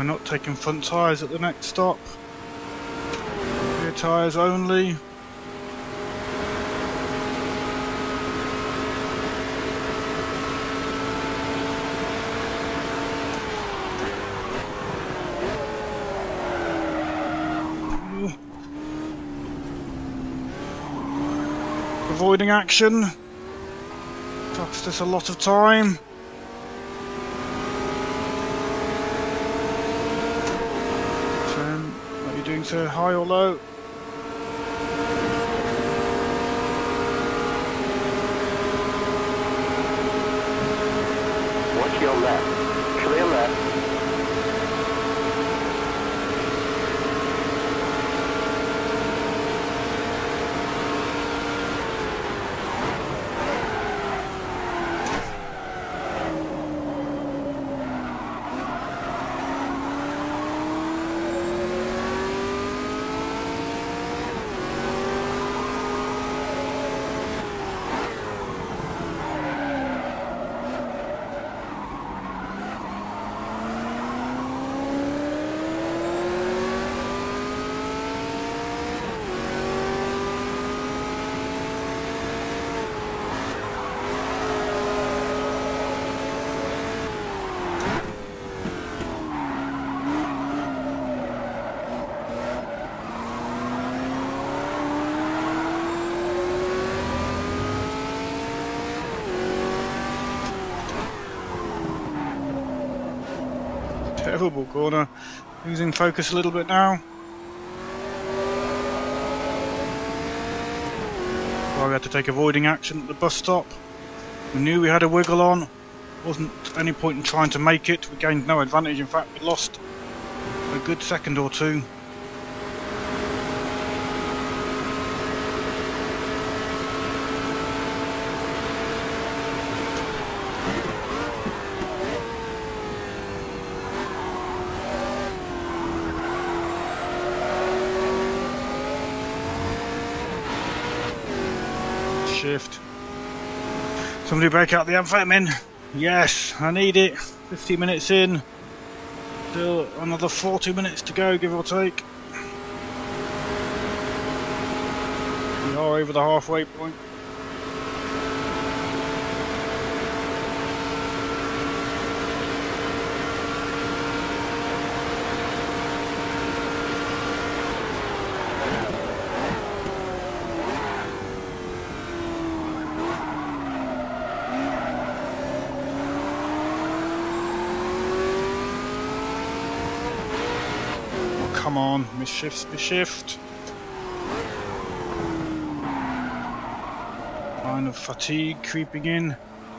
we're not taking front tyres at the next stop. Rear tyres only. Avoiding action. Cost us a lot of time. Are you doing so high or low? Watch your left. Clear left. Terrible corner. Losing focus a little bit now. Well, we had to take avoiding action at the bus stop. We knew we had a wiggle on. Wasn't any point in trying to make it. We gained no advantage. In fact, we lost a good second or two. Shift. Somebody break out the amphetamine. Yes, I need it. fifty minutes in. Still another forty minutes to go, give or take. We are over the halfway point. Come on, misshift, misshift. Line of fatigue creeping in.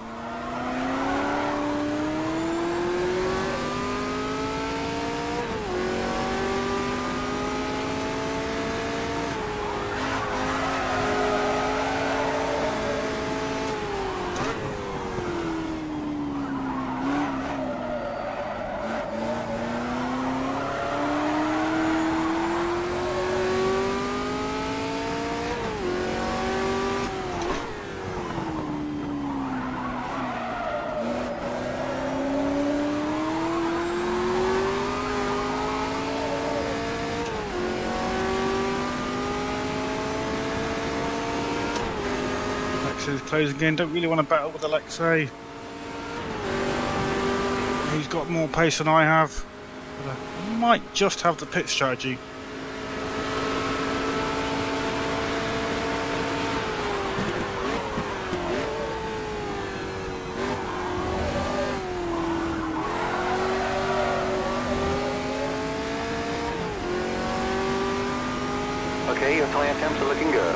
Is closing in. Don't really want to battle with Alexei. He's got more pace than I have. But I might just have the pit strategy. Okay, your tyre temps are looking good.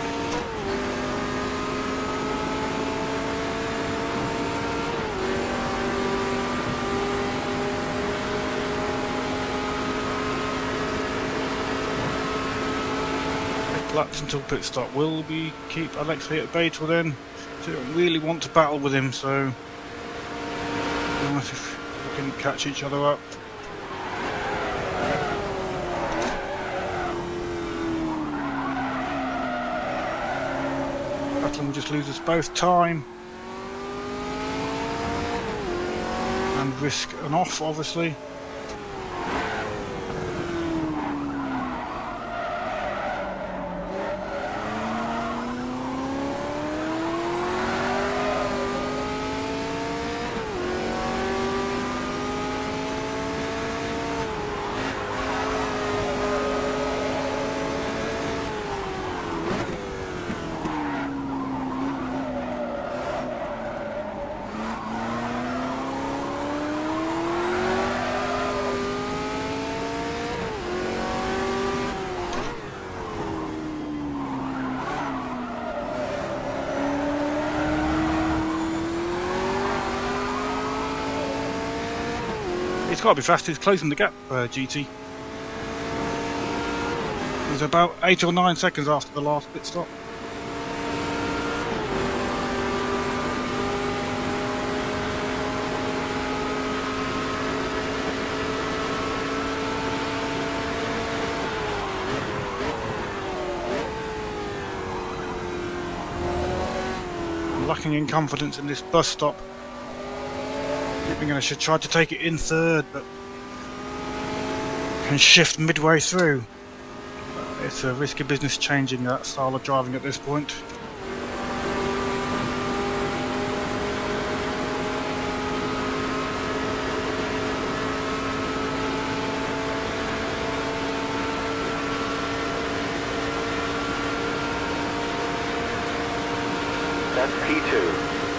Laps until pit stop. Will we keep Alexei at bay till then? So we don't really want to battle with him, so nice if we can catch each other up. Battling will just lose us both time and risk an off, obviously. It's got to be fast. It's closing the gap, uh, G T. It's about eight or nine seconds after the last pit stop. I'm lacking in confidence in this bus stop. I think I should try to take it in third, but can shift midway through. It's a risky business changing that style of driving at this point. That's P two.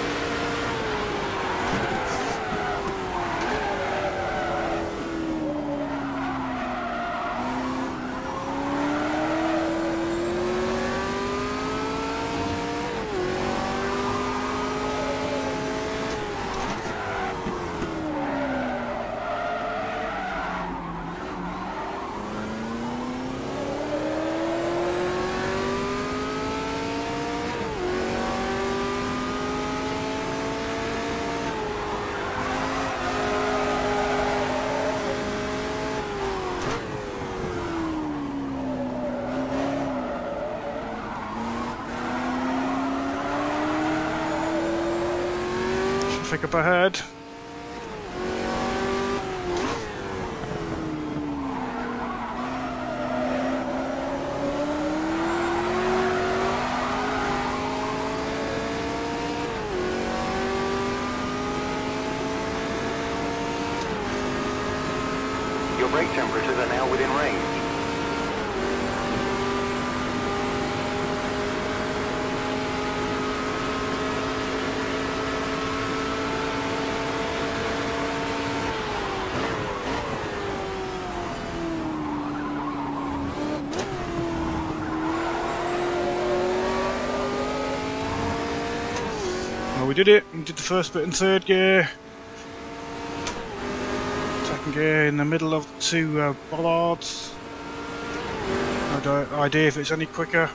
Traffic up ahead. Your brake temperatures are now within range. Well, we did it. We did the first bit in third gear. Second gear in the middle of the two uh, bollards. No idea if it's any quicker.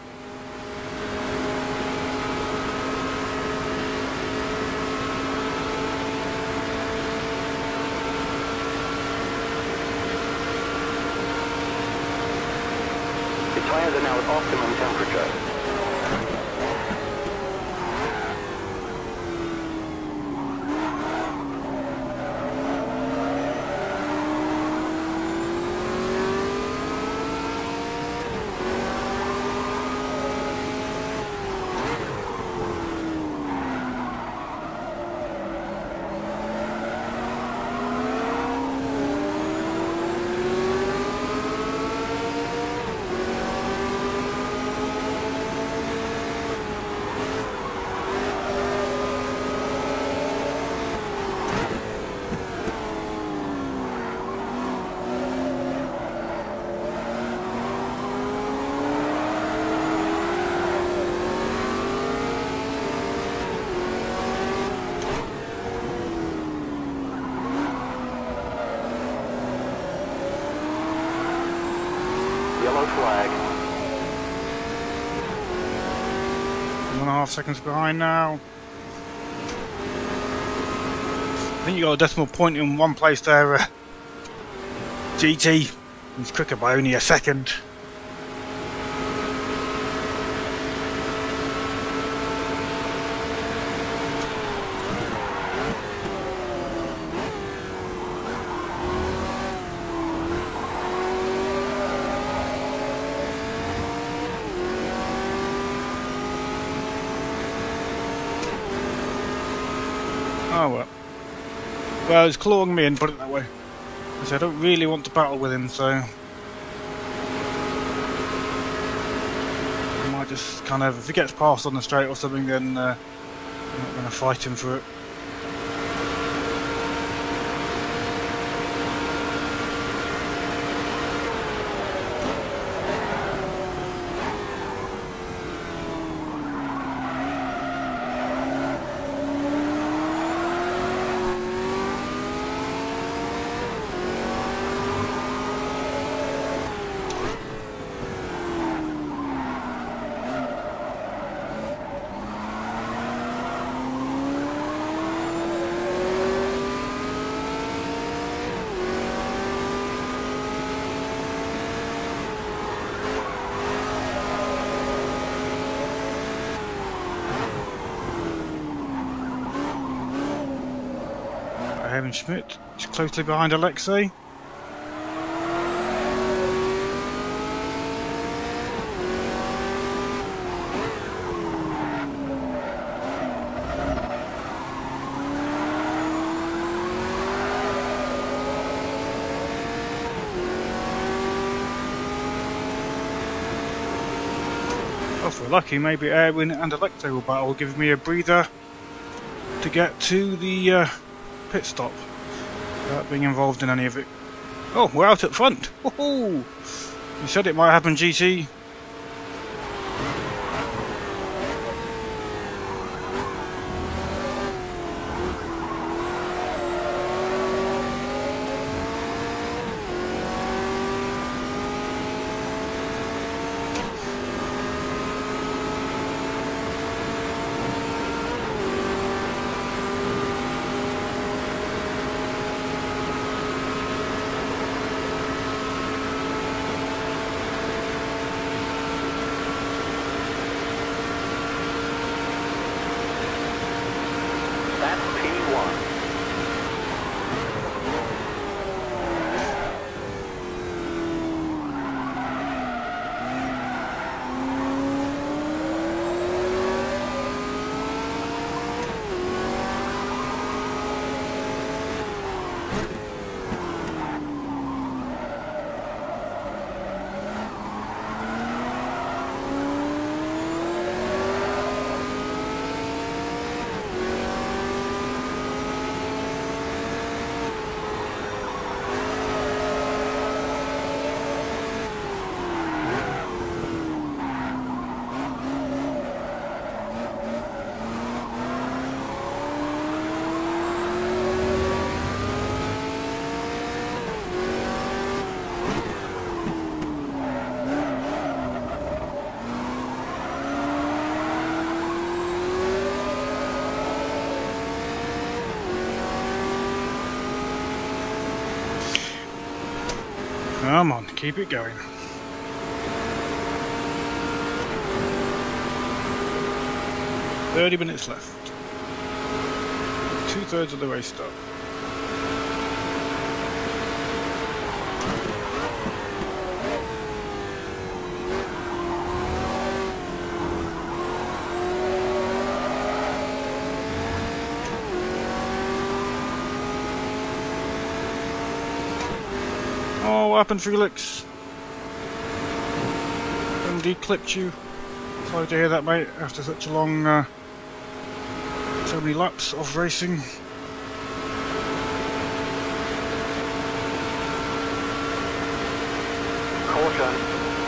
The tires are now at optimum temperature. Yellow flag. One and a half seconds behind now. I think you got a decimal point in one place there, uh, G T. He's quicker by only a second. Oh well. Well, it's clawing me in, put it that way. Because I don't really want to battle with him, so I might just kind of, if he gets past on the straight or something, then uh, I'm not going to fight him for it. Aaron Schmidt, just closely behind Alexei. Oh, if we're lucky, maybe Erwin and Alexei will battle, giving me a breather to get to the uh, pit stop without being involved in any of it. Oh, we're out at front! Woohoo! You said it might happen, G T. Come on, keep it going. Thirty minutes left. Two thirds of the race done. Oh, what happened, Felix? Somebody clipped you. Sorry to hear that, mate, after such a long, uh, so many laps of racing. Caution.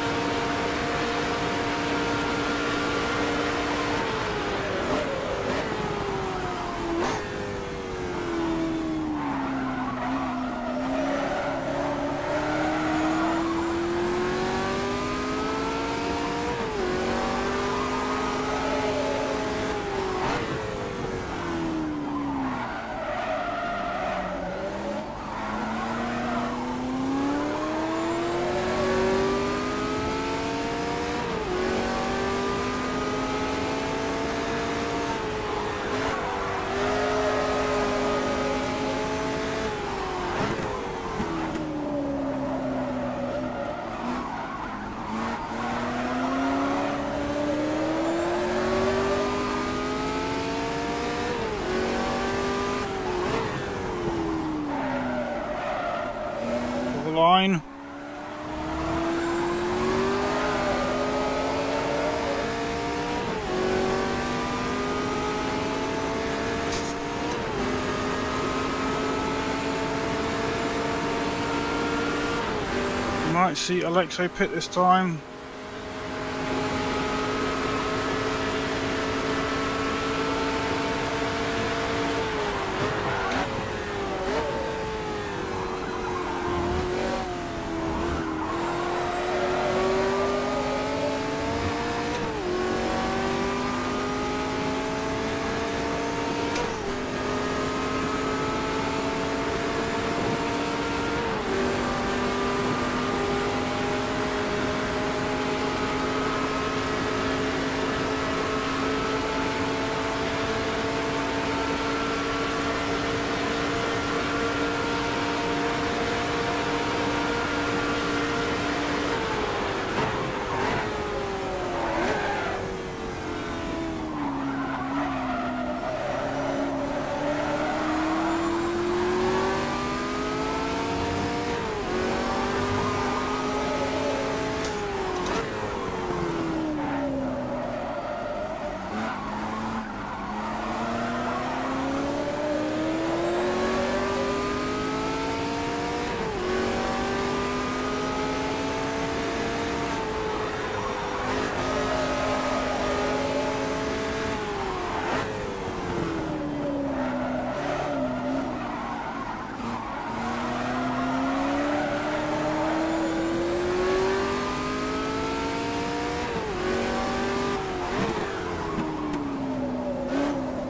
Line. You might see Alexei pit this time.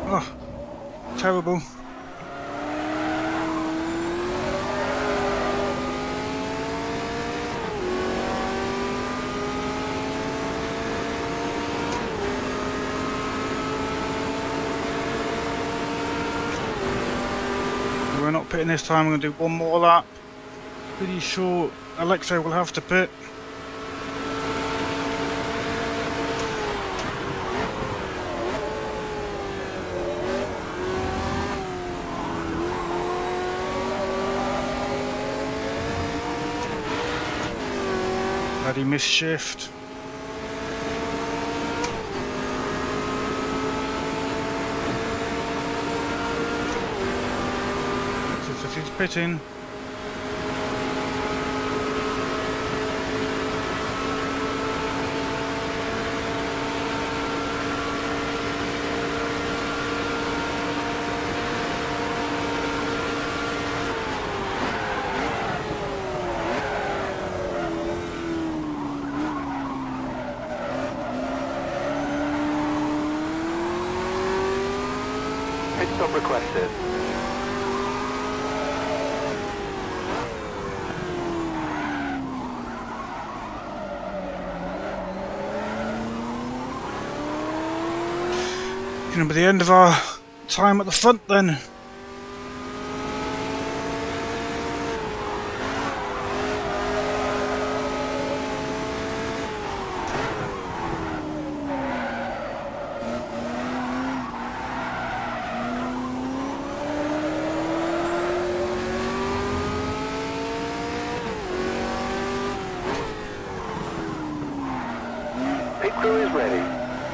Oh, terrible. We're not pitting this time. I'm going to do one more lap. Pretty sure Alexa will have to pit. Bloody missed shift. He's pitting. Pit stop requested. Gonna be the end of our time at the front then. Pit crew is ready.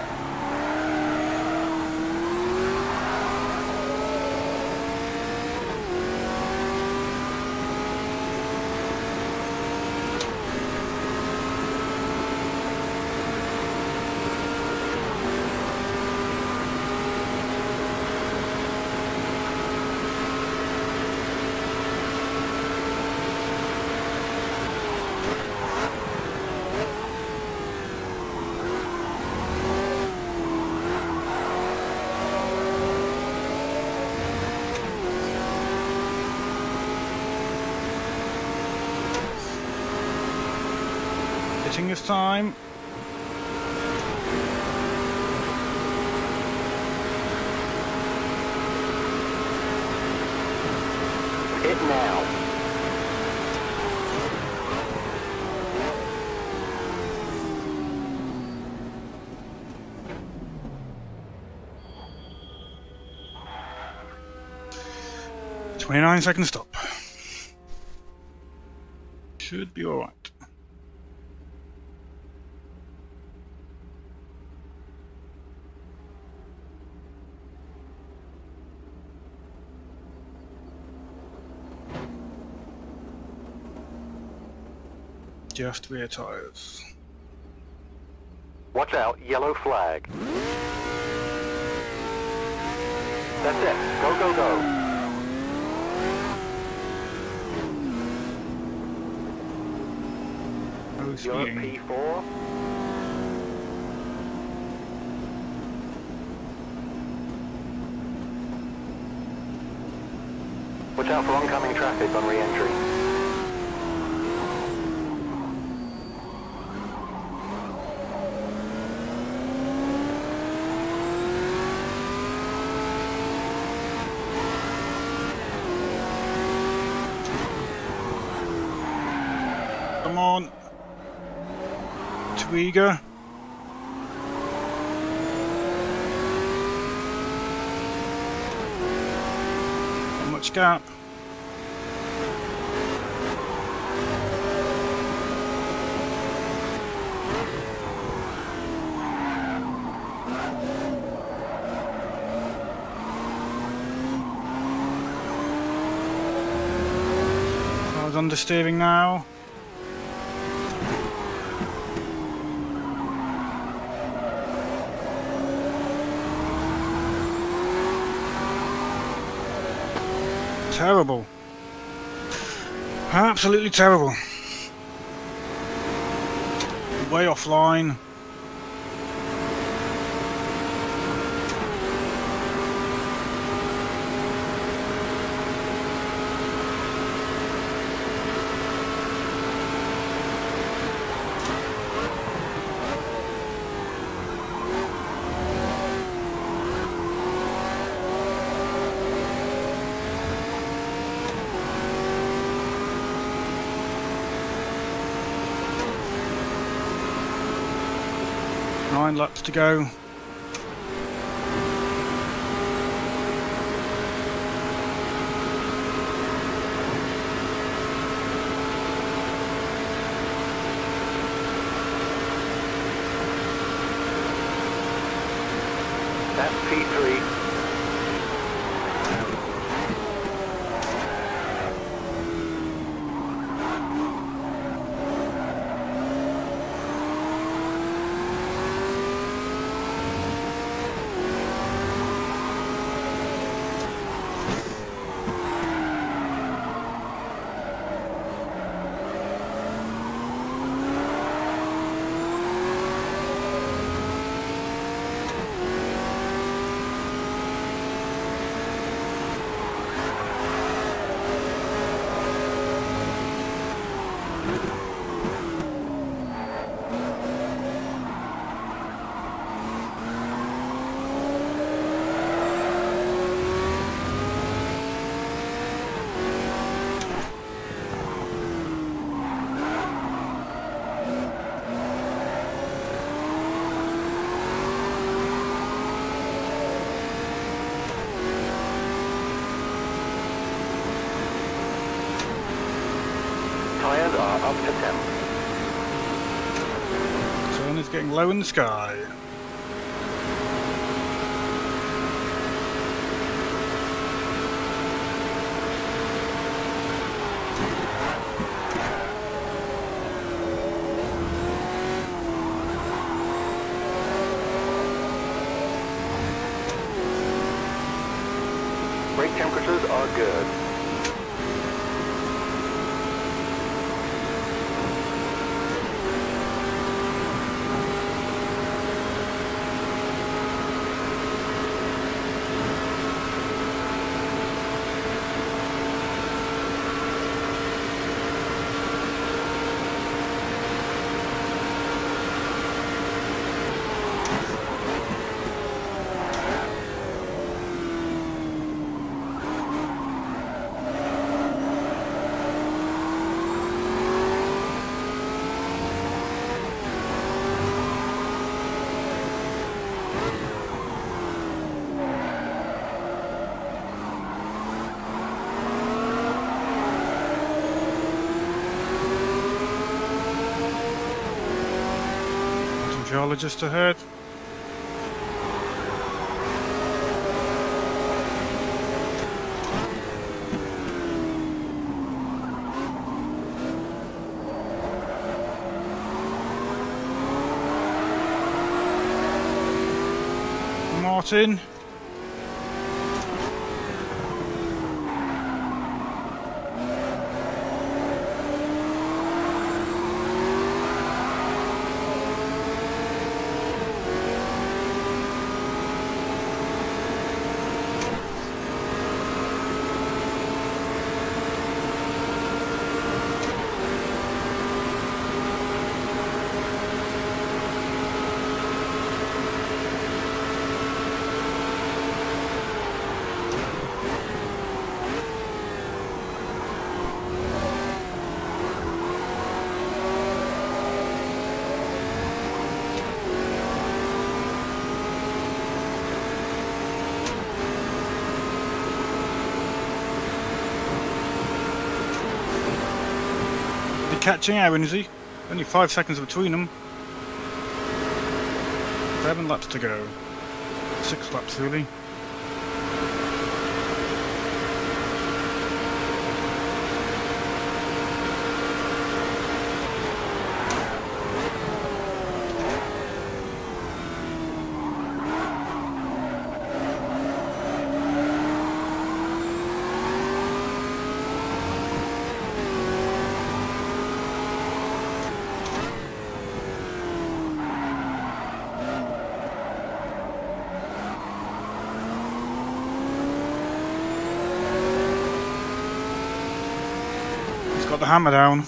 Pitting this time. Pit now. twenty-nine second stop. Should be alright. Just rear tires. Watch out, yellow flag. That's it. Go, go, go. Oh, You're at P four. Watch out for oncoming traffic on re-entry. Come on. Too eager. Not much gap. I was understeering now. Terrible. Absolutely terrible. Way offline. Nine laps to go. That's P three. Tires are up to temp. Sun is getting low in the sky. Brake temperatures are good. Geologist ahead. Martin. Catching Aaron, is he? Only five seconds between them. Seven laps to go. Six laps really. Got the hammer down.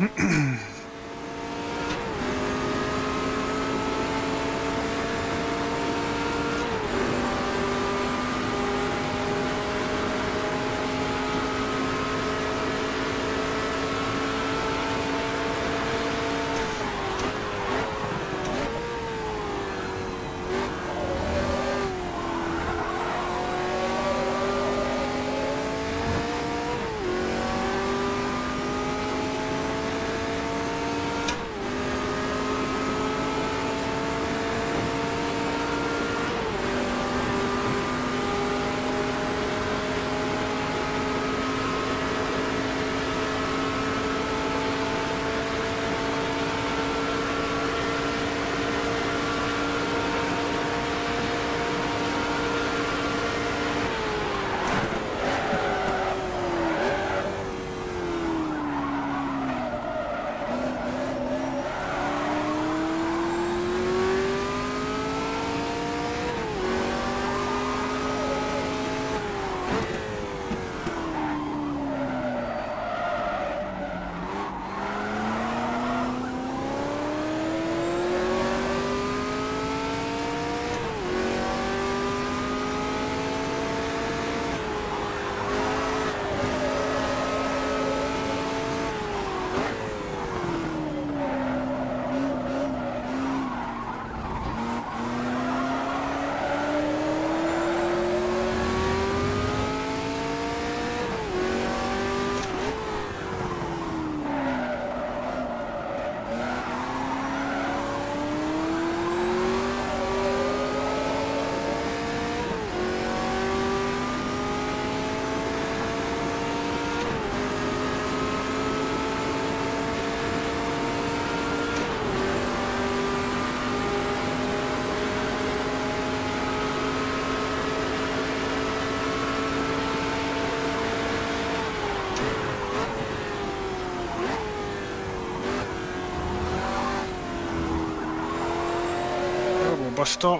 Bus stop.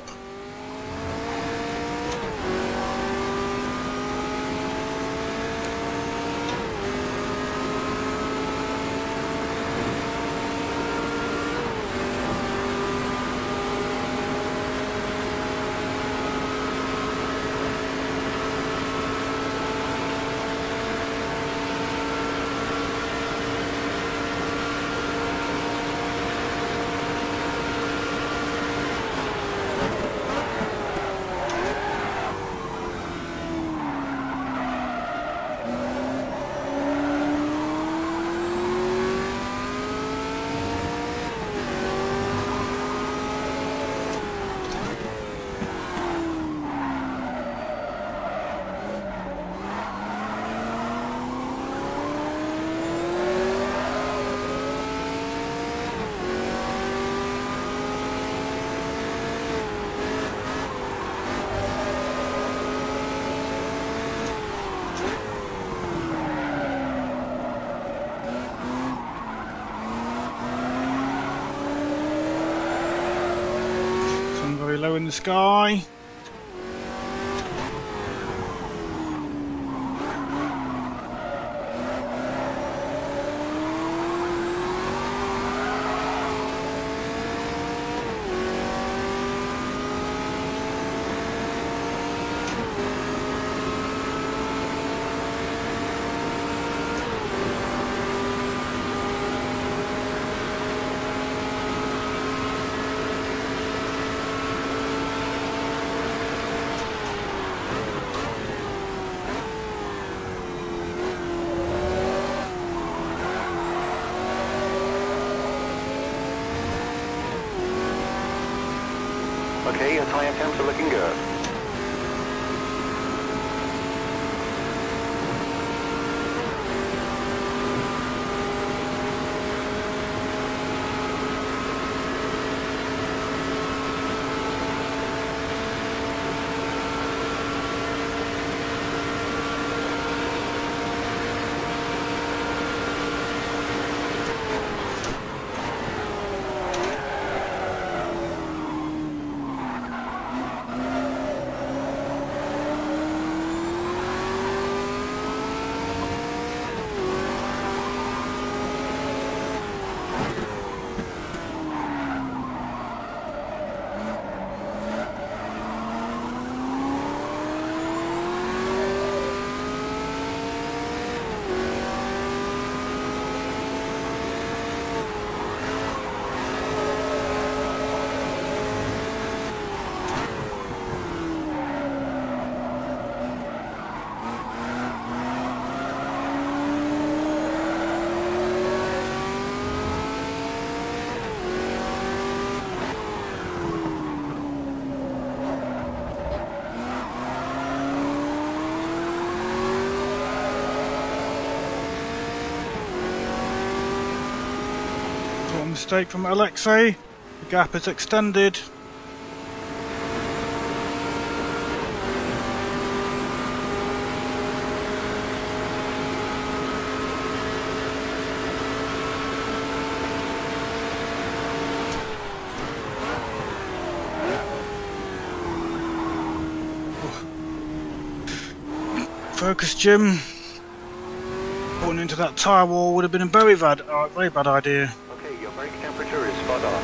Low in the sky. Okay, your tyre temps are looking good. mistake from Alexei. The gap is extended. Focus, Jim. Putting into that tyre wall would have been a very bad, uh, very bad idea. Okay, your brake temperature is spot on.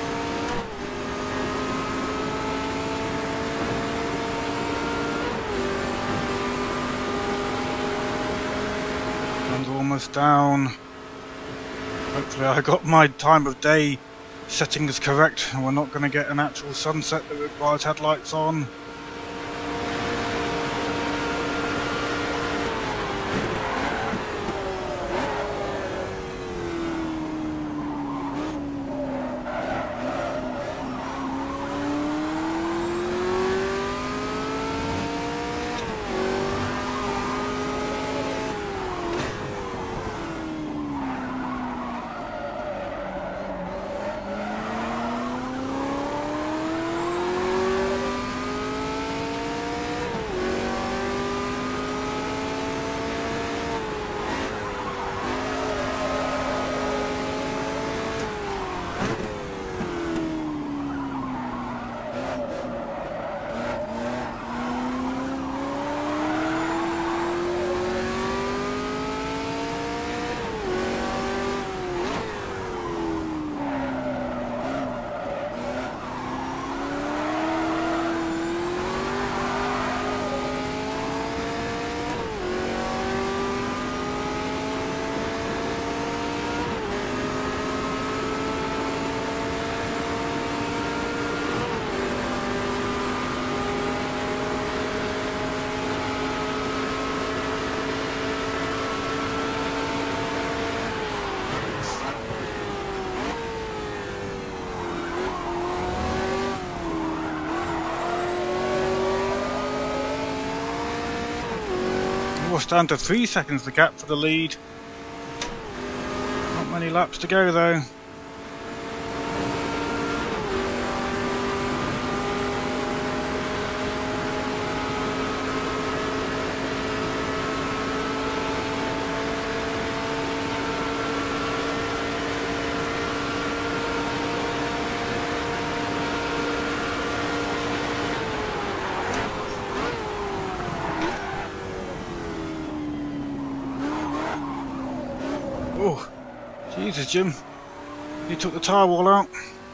Guns almost down. Hopefully I got my time of day settings correct and we're not going to get an actual sunset that requires headlights on. Almost down to three seconds the gap for the lead. Not many laps to go though. Oh, Jesus, Jim. You took the tyre wall out.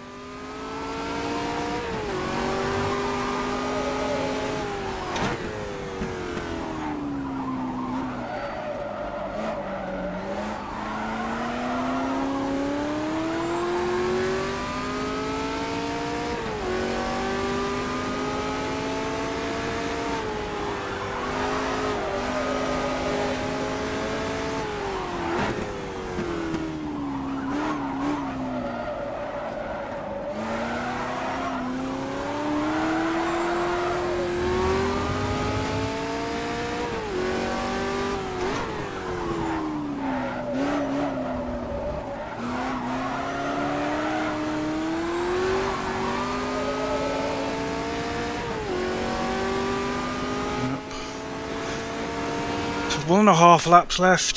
One and a half laps left.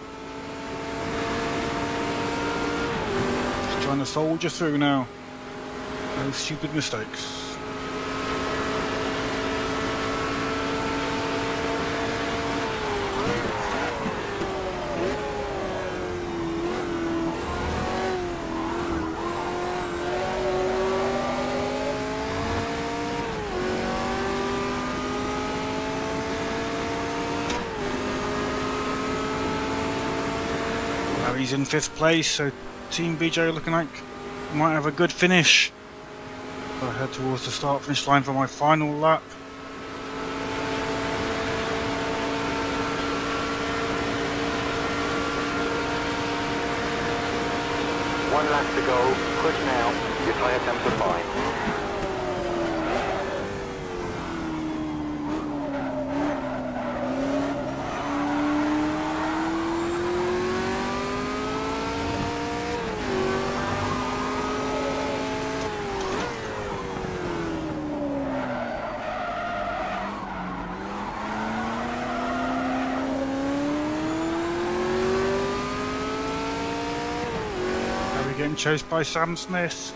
Just trying to soldier through now. No stupid mistakes. He's in fifth place, so Team B J looking like might have a good finish. I head towards the start finish line for my final lap. One lap to go. Push now. Your tyre temps are fine. getting chased by Sam Smith.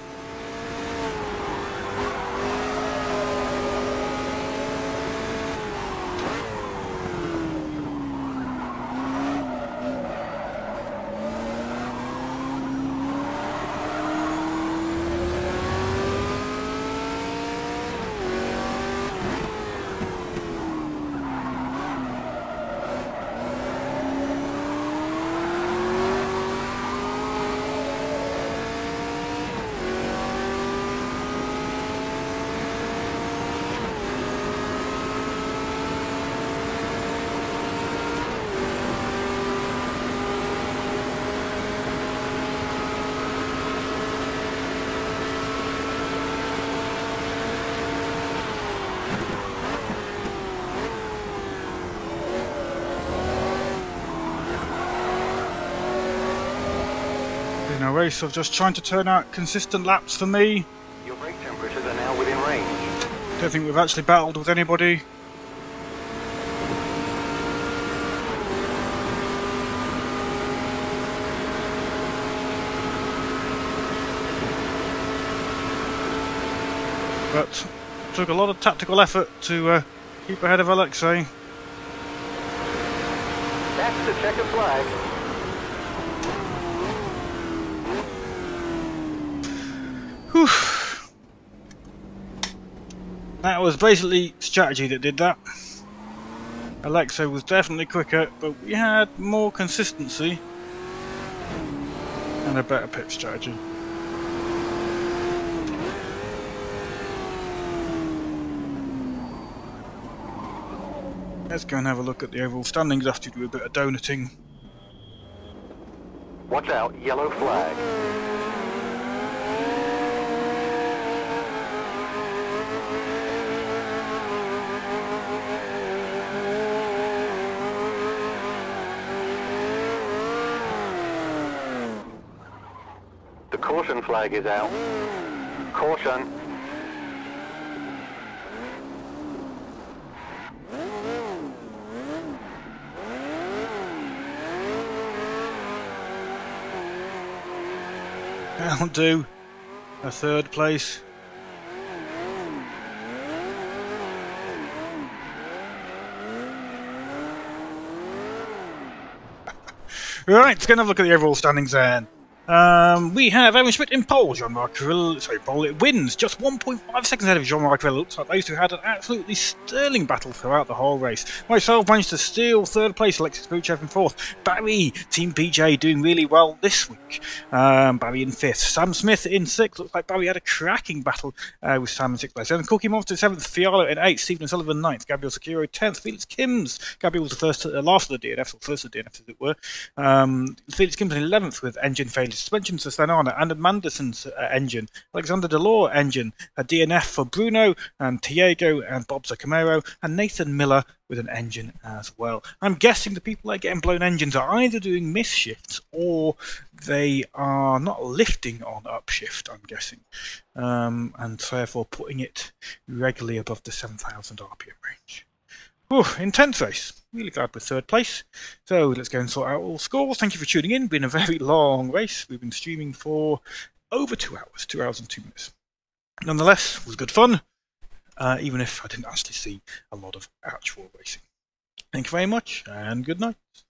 In a race of just trying to turn out consistent laps for me. Your brake temperatures are now within range. Don't think we've actually battled with anybody. But it took a lot of tactical effort to uh, keep ahead of Alexei. That's the checkered flag. Whew. That was basically strategy that did that. Alexei was definitely quicker, but we had more consistency and a better pit strategy. Let's go and have a look at the overall standings after you do a bit of donuting. Watch out, yellow flag. The caution flag is out. Caution. That'll do. A third place. Right, let's go and have a look at the overall standings then. Um, we have Evan Schmidt in pole, Jean-Marc Carril, sorry, pole, it wins, just one point five seconds ahead of Jean-Marc Carril. Looks like those two had an absolutely sterling battle throughout the whole race. Myself managed to steal third place, Alexis Buchev in fourth. Barry, Team P J, doing really well this week. Um, Barry in fifth. Sam Smith in sixth. Looks like Barry had a cracking battle uh, with Sam in sixth place. Then Cookie Monster seventh, Fialo in eighth, Stephen Sullivan ninth, Gabriel Securo tenth, Felix Kims. Gabriel was the first, uh, last of the D N F, or first of the D N F as it were. Um, Felix Kims in eleventh with engine failure. Suspension to Stanana and Manderson's uh, engine. Alexander Delore engine. A D N F for Bruno and Tiago and Bob Zacamero and Nathan Miller with an engine as well. I'm guessing the people that are getting blown engines are either doing miss shifts or they are not lifting on upshift, I'm guessing. Um, and therefore putting it regularly above the seven thousand R P M range. Whew, intense race. Really glad we're third place. So let's go and sort out all scores. Thank you for tuning in. It's been a very long race. We've been streaming for over two hours, two hours and two minutes. Nonetheless, it was good fun, uh, even if I didn't actually see a lot of actual racing. Thank you very much, and good night.